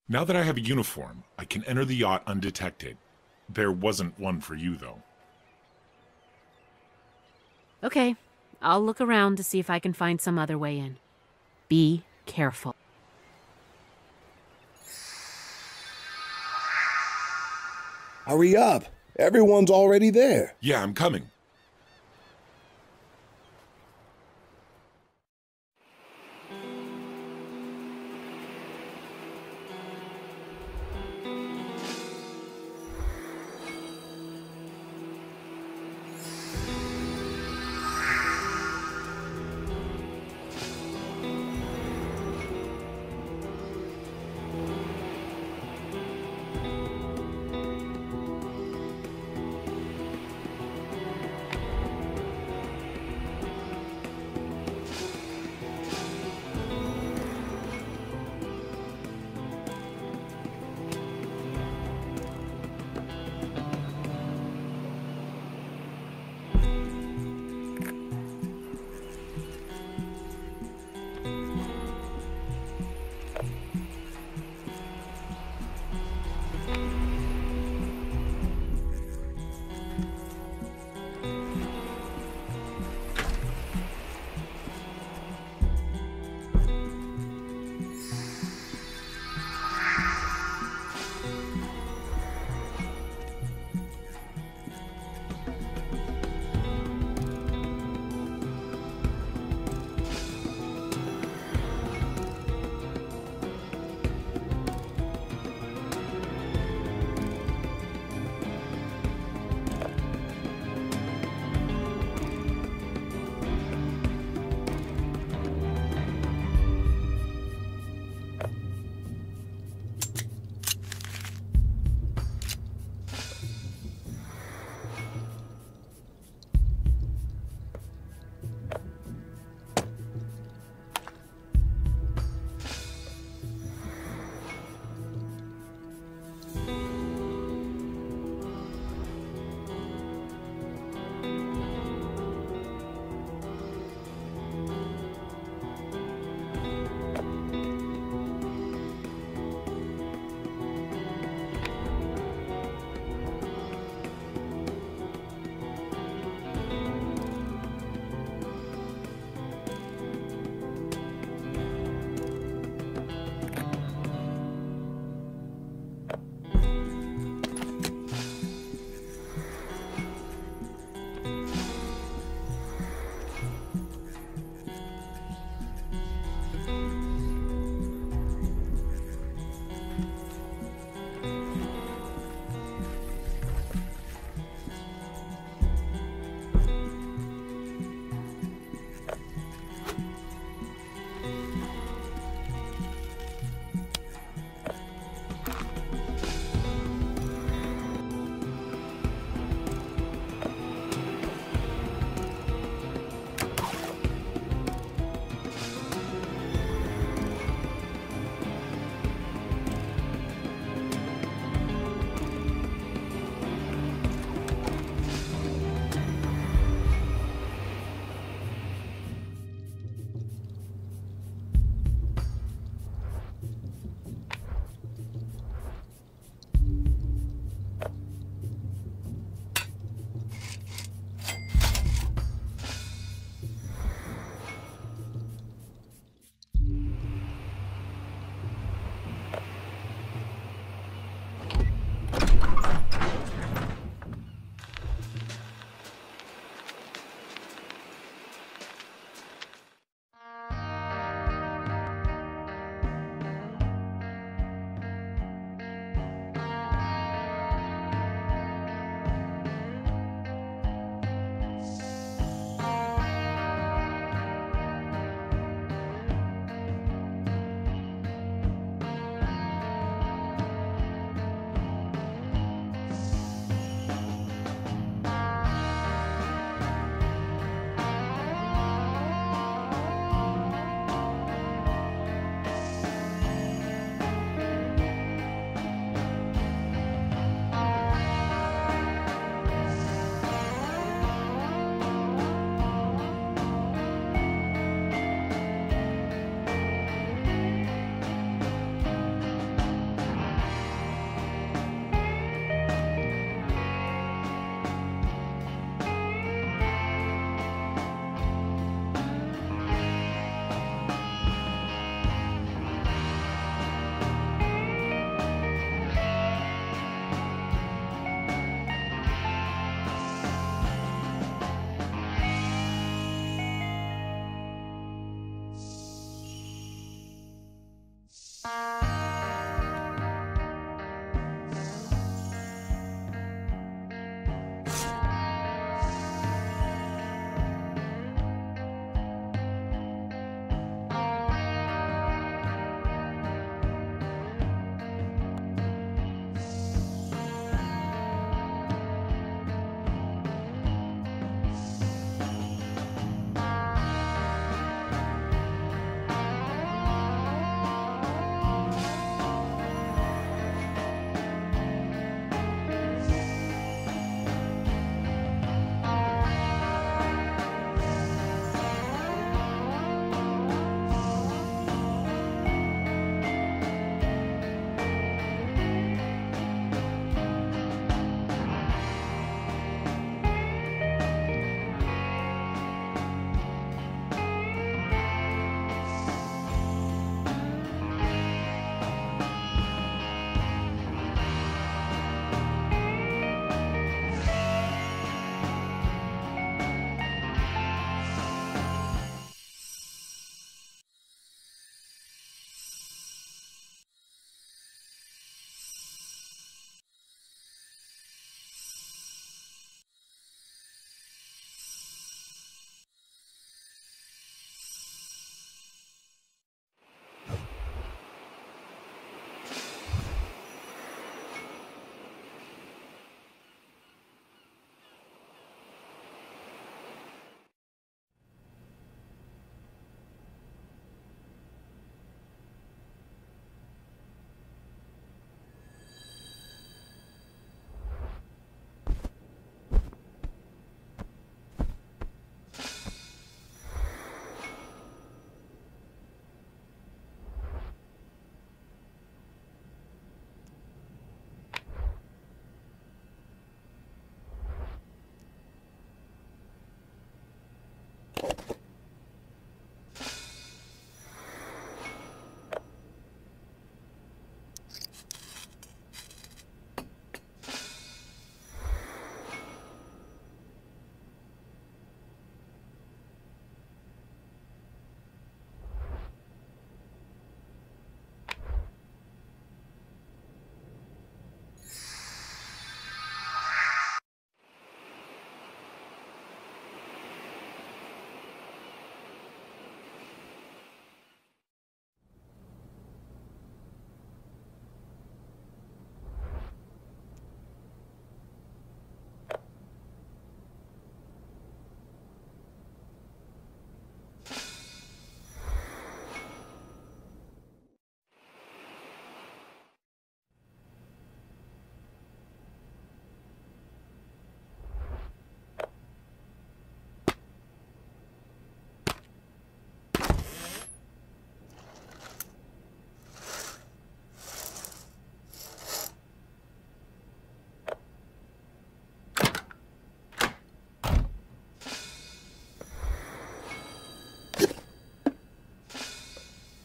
Speaker 1: Now that I have a uniform, I can enter the yacht undetected. There wasn't one for you, though.
Speaker 5: Okay, I'll look around to see if I can find some other way in. Be careful.
Speaker 11: Hurry up! Everyone's already there.
Speaker 1: Yeah, I'm coming.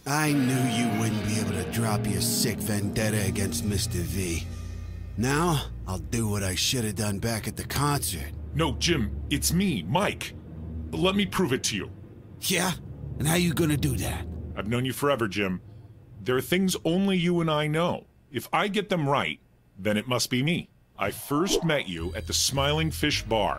Speaker 2: I knew you wouldn't be able to drop your sick vendetta against Mister V. Now, I'll do what I should have done back at the concert.
Speaker 1: No, Jim, it's me, Mike. Let me prove it to you.
Speaker 2: Yeah? And how you gonna do that?
Speaker 1: I've known you forever, Jim. There are things only you and I know. If I get them right, then it must be me. I first met you at the Smiling Fish Bar.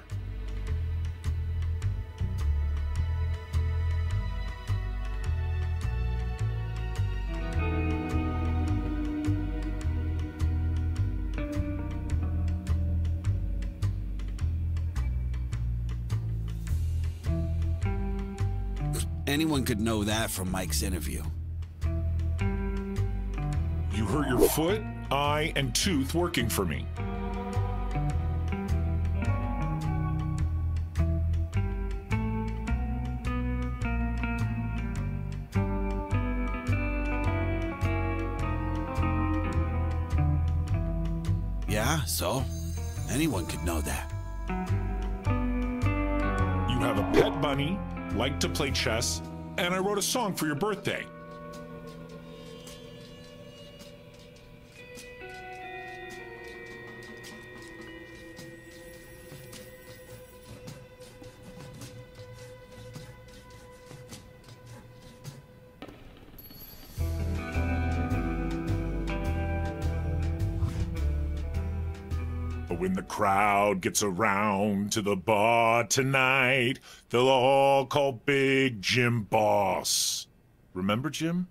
Speaker 2: Anyone could know that from Mike's interview.
Speaker 1: You hurt your foot, eye, and tooth working for me.
Speaker 2: Yeah, so? Anyone could know that.
Speaker 1: You have a pet bunny, like to play chess, and I wrote a song for your birthday. When the crowd gets around to the bar tonight, they'll all call Big Jim boss. Remember, Jim?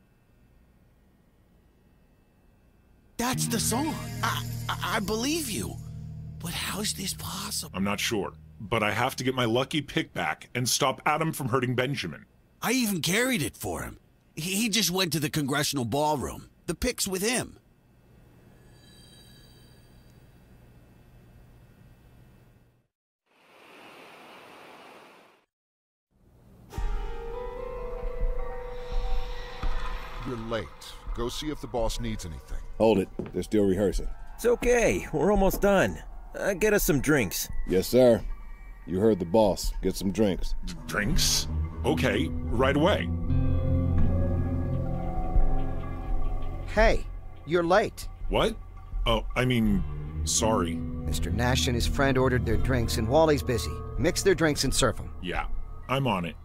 Speaker 2: That's the song. I, I, I believe you. But how's this possible?
Speaker 1: I'm not sure, but I have to get my lucky pick back and stop Adam from hurting Benjamin.
Speaker 2: I even carried it for him. He, he just went to the congressional ballroom. The pick's with him.
Speaker 12: You're late. Go see if the boss needs anything.
Speaker 11: Hold it. They're still rehearsing.
Speaker 13: It's okay. We're almost done. Uh, get us some drinks.
Speaker 11: Yes, sir. You heard the boss. Get some drinks.
Speaker 1: Drinks? Okay, right away.
Speaker 14: Hey, you're late.
Speaker 1: What? Oh, I mean, sorry.
Speaker 14: Mister Nash and his friend ordered their drinks, and Wally's busy. Mix their drinks and serve them.
Speaker 1: Yeah, I'm on it.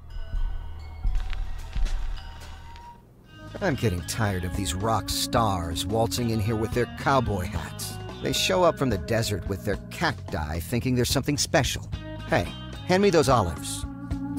Speaker 14: I'm getting tired of these rock stars waltzing in here with their cowboy hats. They show up from the desert with their cacti thinking there's something special. Hey, hand me those olives.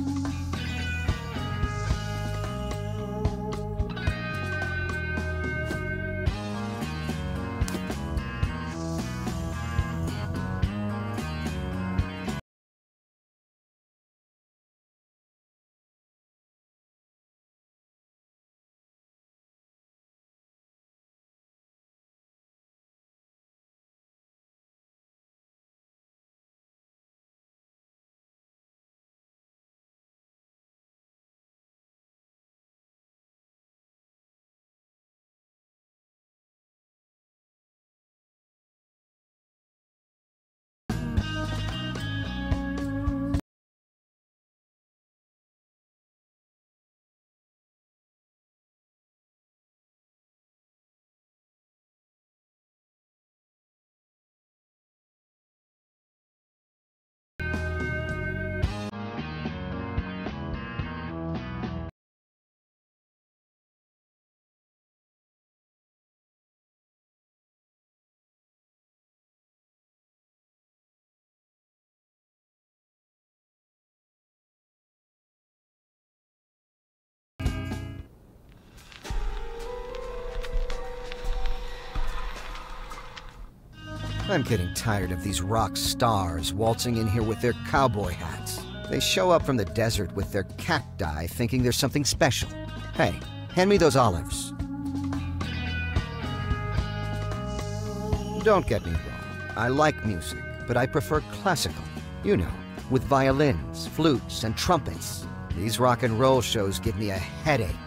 Speaker 14: I'm getting tired of these rock stars waltzing in here with their cowboy hats. They show up from the desert with their cacti thinking there's something special. Hey, hand me those olives. Don't get me wrong. I like music, but I prefer classical. You know, with violins, flutes, and trumpets. These rock and roll shows give me a headache.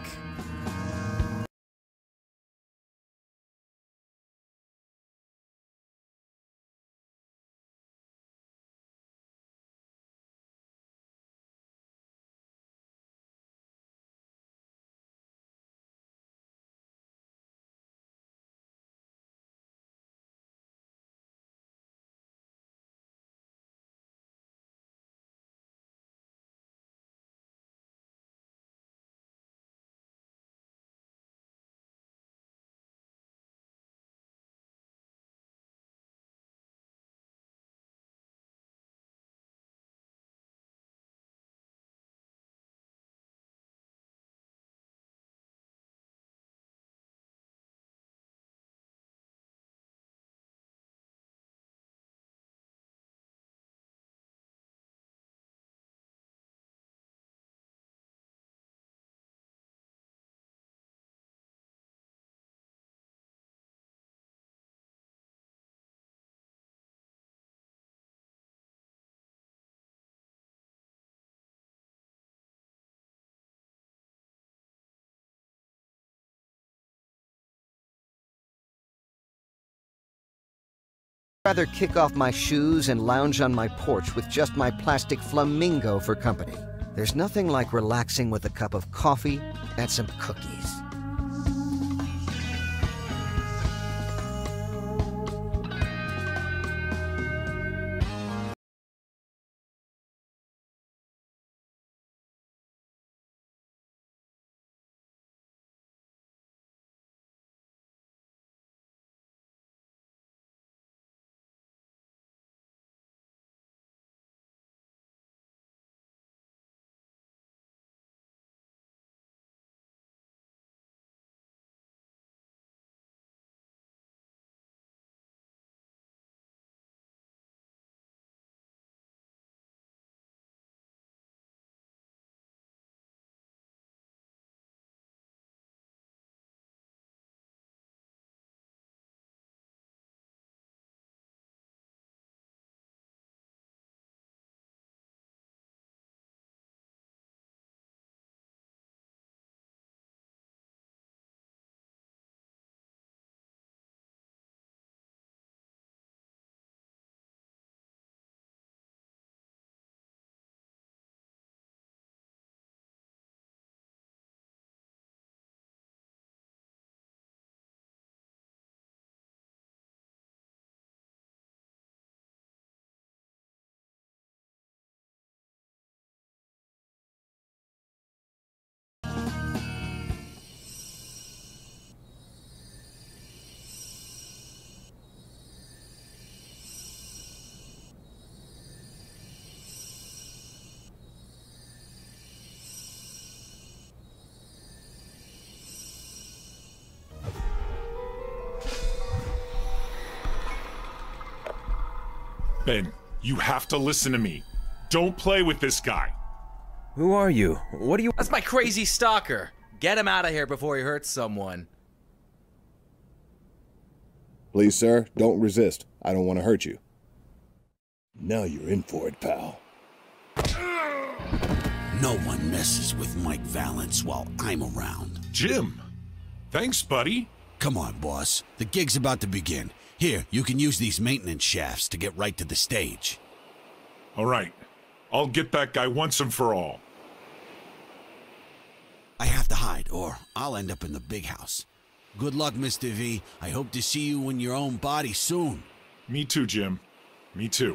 Speaker 14: rather kick off my shoes and lounge on my porch with just my plastic flamingo for company. There's nothing like relaxing with a cup of coffee and some cookies.
Speaker 1: Ben, you have to listen to me. Don't play with this guy.
Speaker 13: Who are you? What do you-
Speaker 3: That's my crazy stalker. Get him out of here before he hurts someone.
Speaker 11: Please, sir, don't resist. I don't want to hurt you. Now you're in for it, pal.
Speaker 15: No one messes with Mike Valance while I'm around.
Speaker 1: Jim, thanks, buddy.
Speaker 15: Come on, boss. The gig's about to begin. Here, you can use these maintenance shafts to get right to the stage.
Speaker 1: All right. I'll get that guy once and for all.
Speaker 15: I have to hide, or I'll end up in the big house. Good luck, Mister V. I hope to see you in your own body soon.
Speaker 1: Me too, Jim. Me too.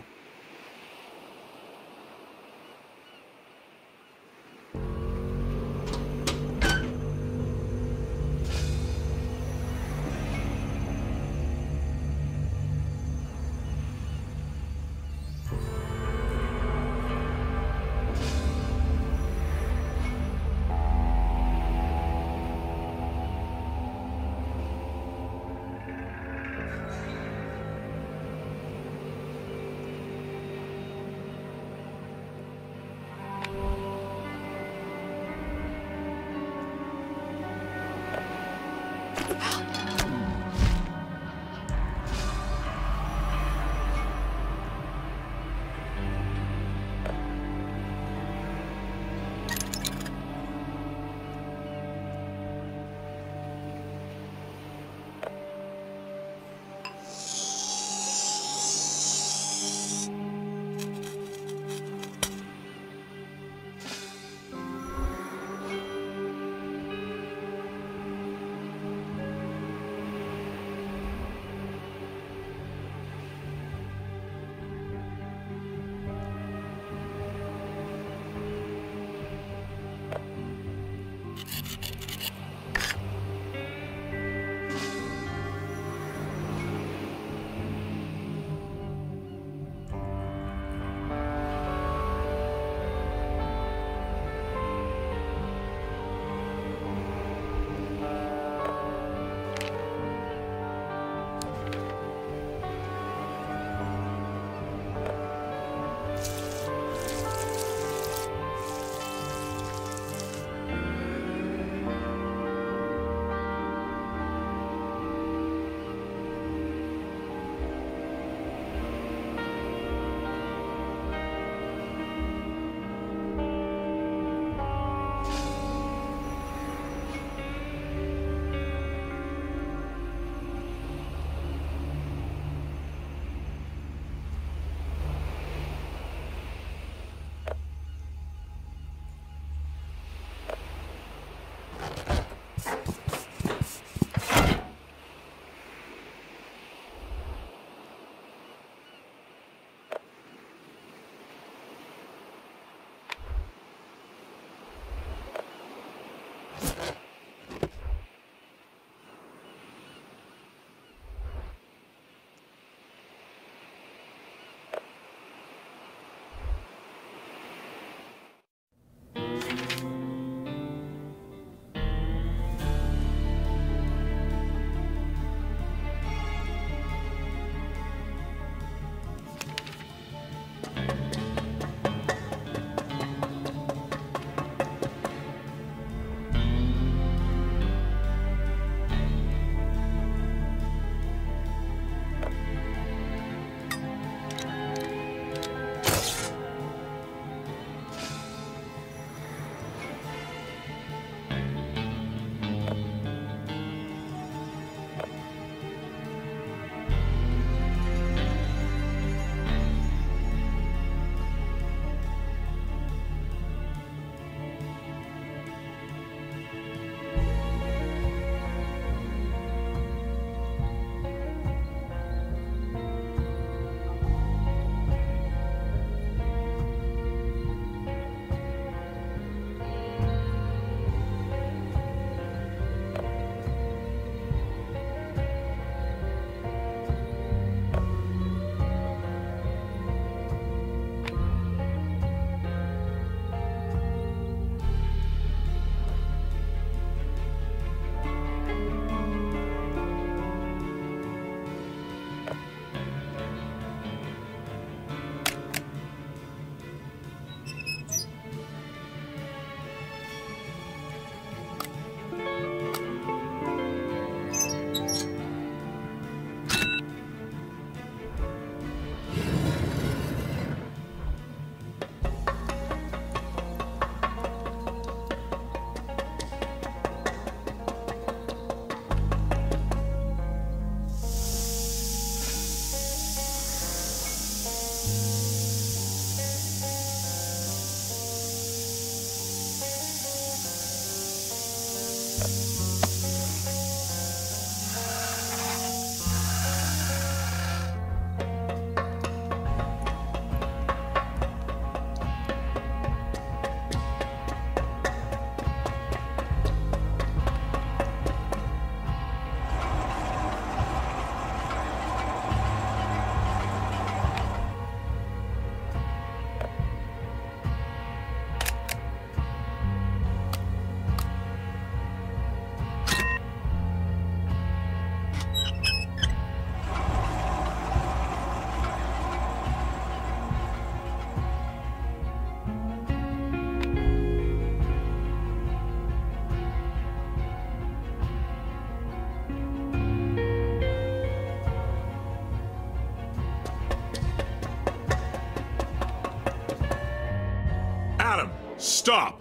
Speaker 1: Adam, stop!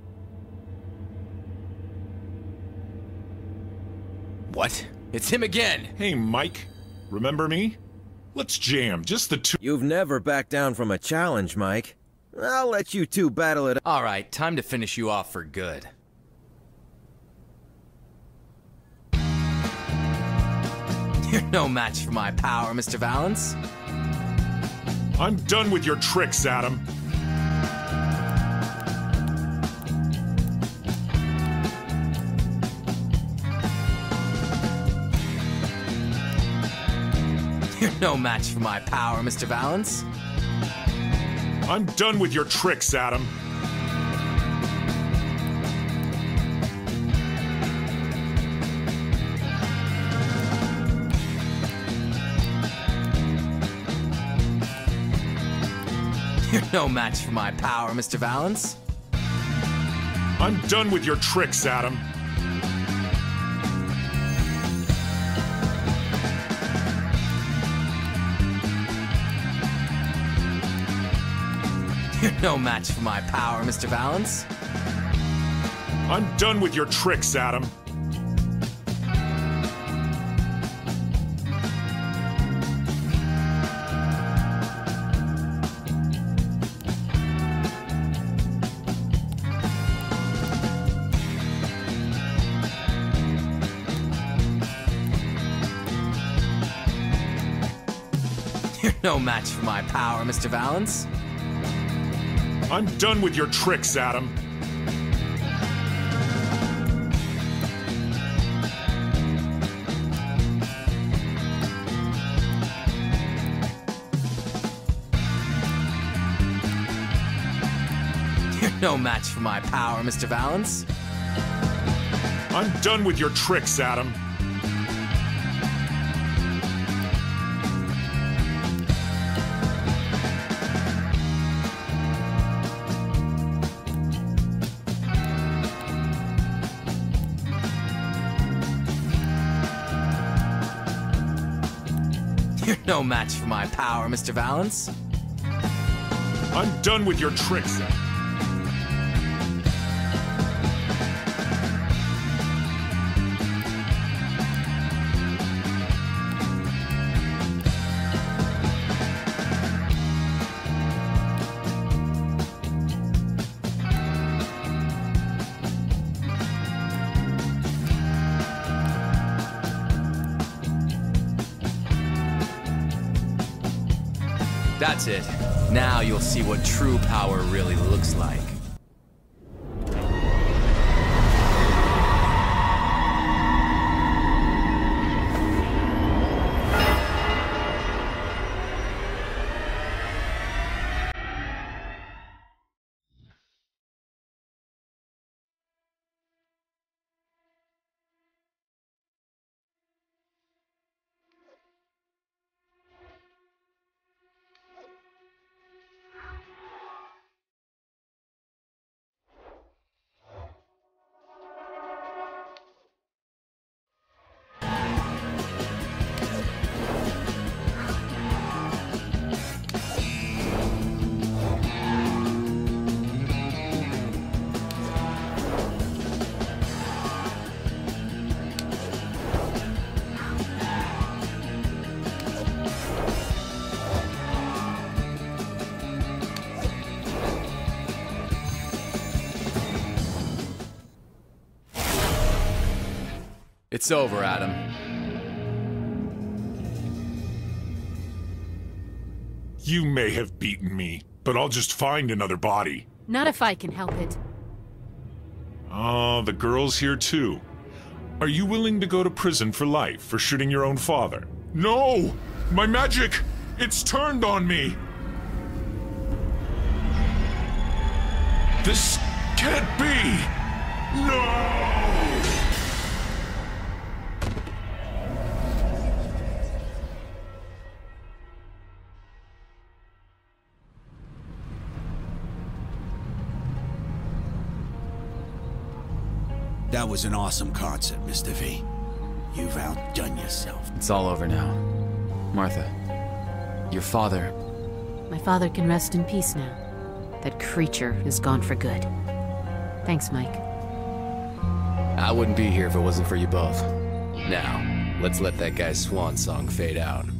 Speaker 3: What? It's him again!
Speaker 1: Hey, Mike. Remember me? Let's jam, just the two-
Speaker 13: You've never backed down from a challenge, Mike. I'll let you two battle it.
Speaker 3: Alright, time to finish you off for good. You're no match for my power, Mister Valance.
Speaker 1: I'm done with your tricks, Adam.
Speaker 3: You're no match for my power, Mister Valance.
Speaker 1: I'm done with your tricks, Adam.
Speaker 3: You're no match for my power, Mister Valance.
Speaker 1: I'm done with your tricks, Adam.
Speaker 3: You're no match for my power, Mister Valance.
Speaker 1: I'm done with your tricks, Adam.
Speaker 3: You're no match for my power, Mister Valance.
Speaker 1: I'm done with your tricks, Adam.
Speaker 3: You're no match for my power, Mister Valance.
Speaker 1: I'm done with your tricks, Adam.
Speaker 3: You're no match for my power, Mister Valance.
Speaker 1: I'm done with your tricks.
Speaker 3: That's it. Now you'll see what true power really looks like. It's over, Adam.
Speaker 1: You may have beaten me, but I'll just find another body.
Speaker 5: Not if I can help it.
Speaker 1: Oh, the girl's here too. Are you willing to go to prison for life for shooting your own father? No! My magic! It's turned on me! This can't be! No!
Speaker 15: That was an awesome concert, Mister V. You've outdone yourself.
Speaker 3: It's all over now. Martha, your father...
Speaker 5: My father can rest in peace now. That creature is gone for good. Thanks, Mike.
Speaker 3: I wouldn't be here if it wasn't for you both. Now, let's let that guy's swan song fade out.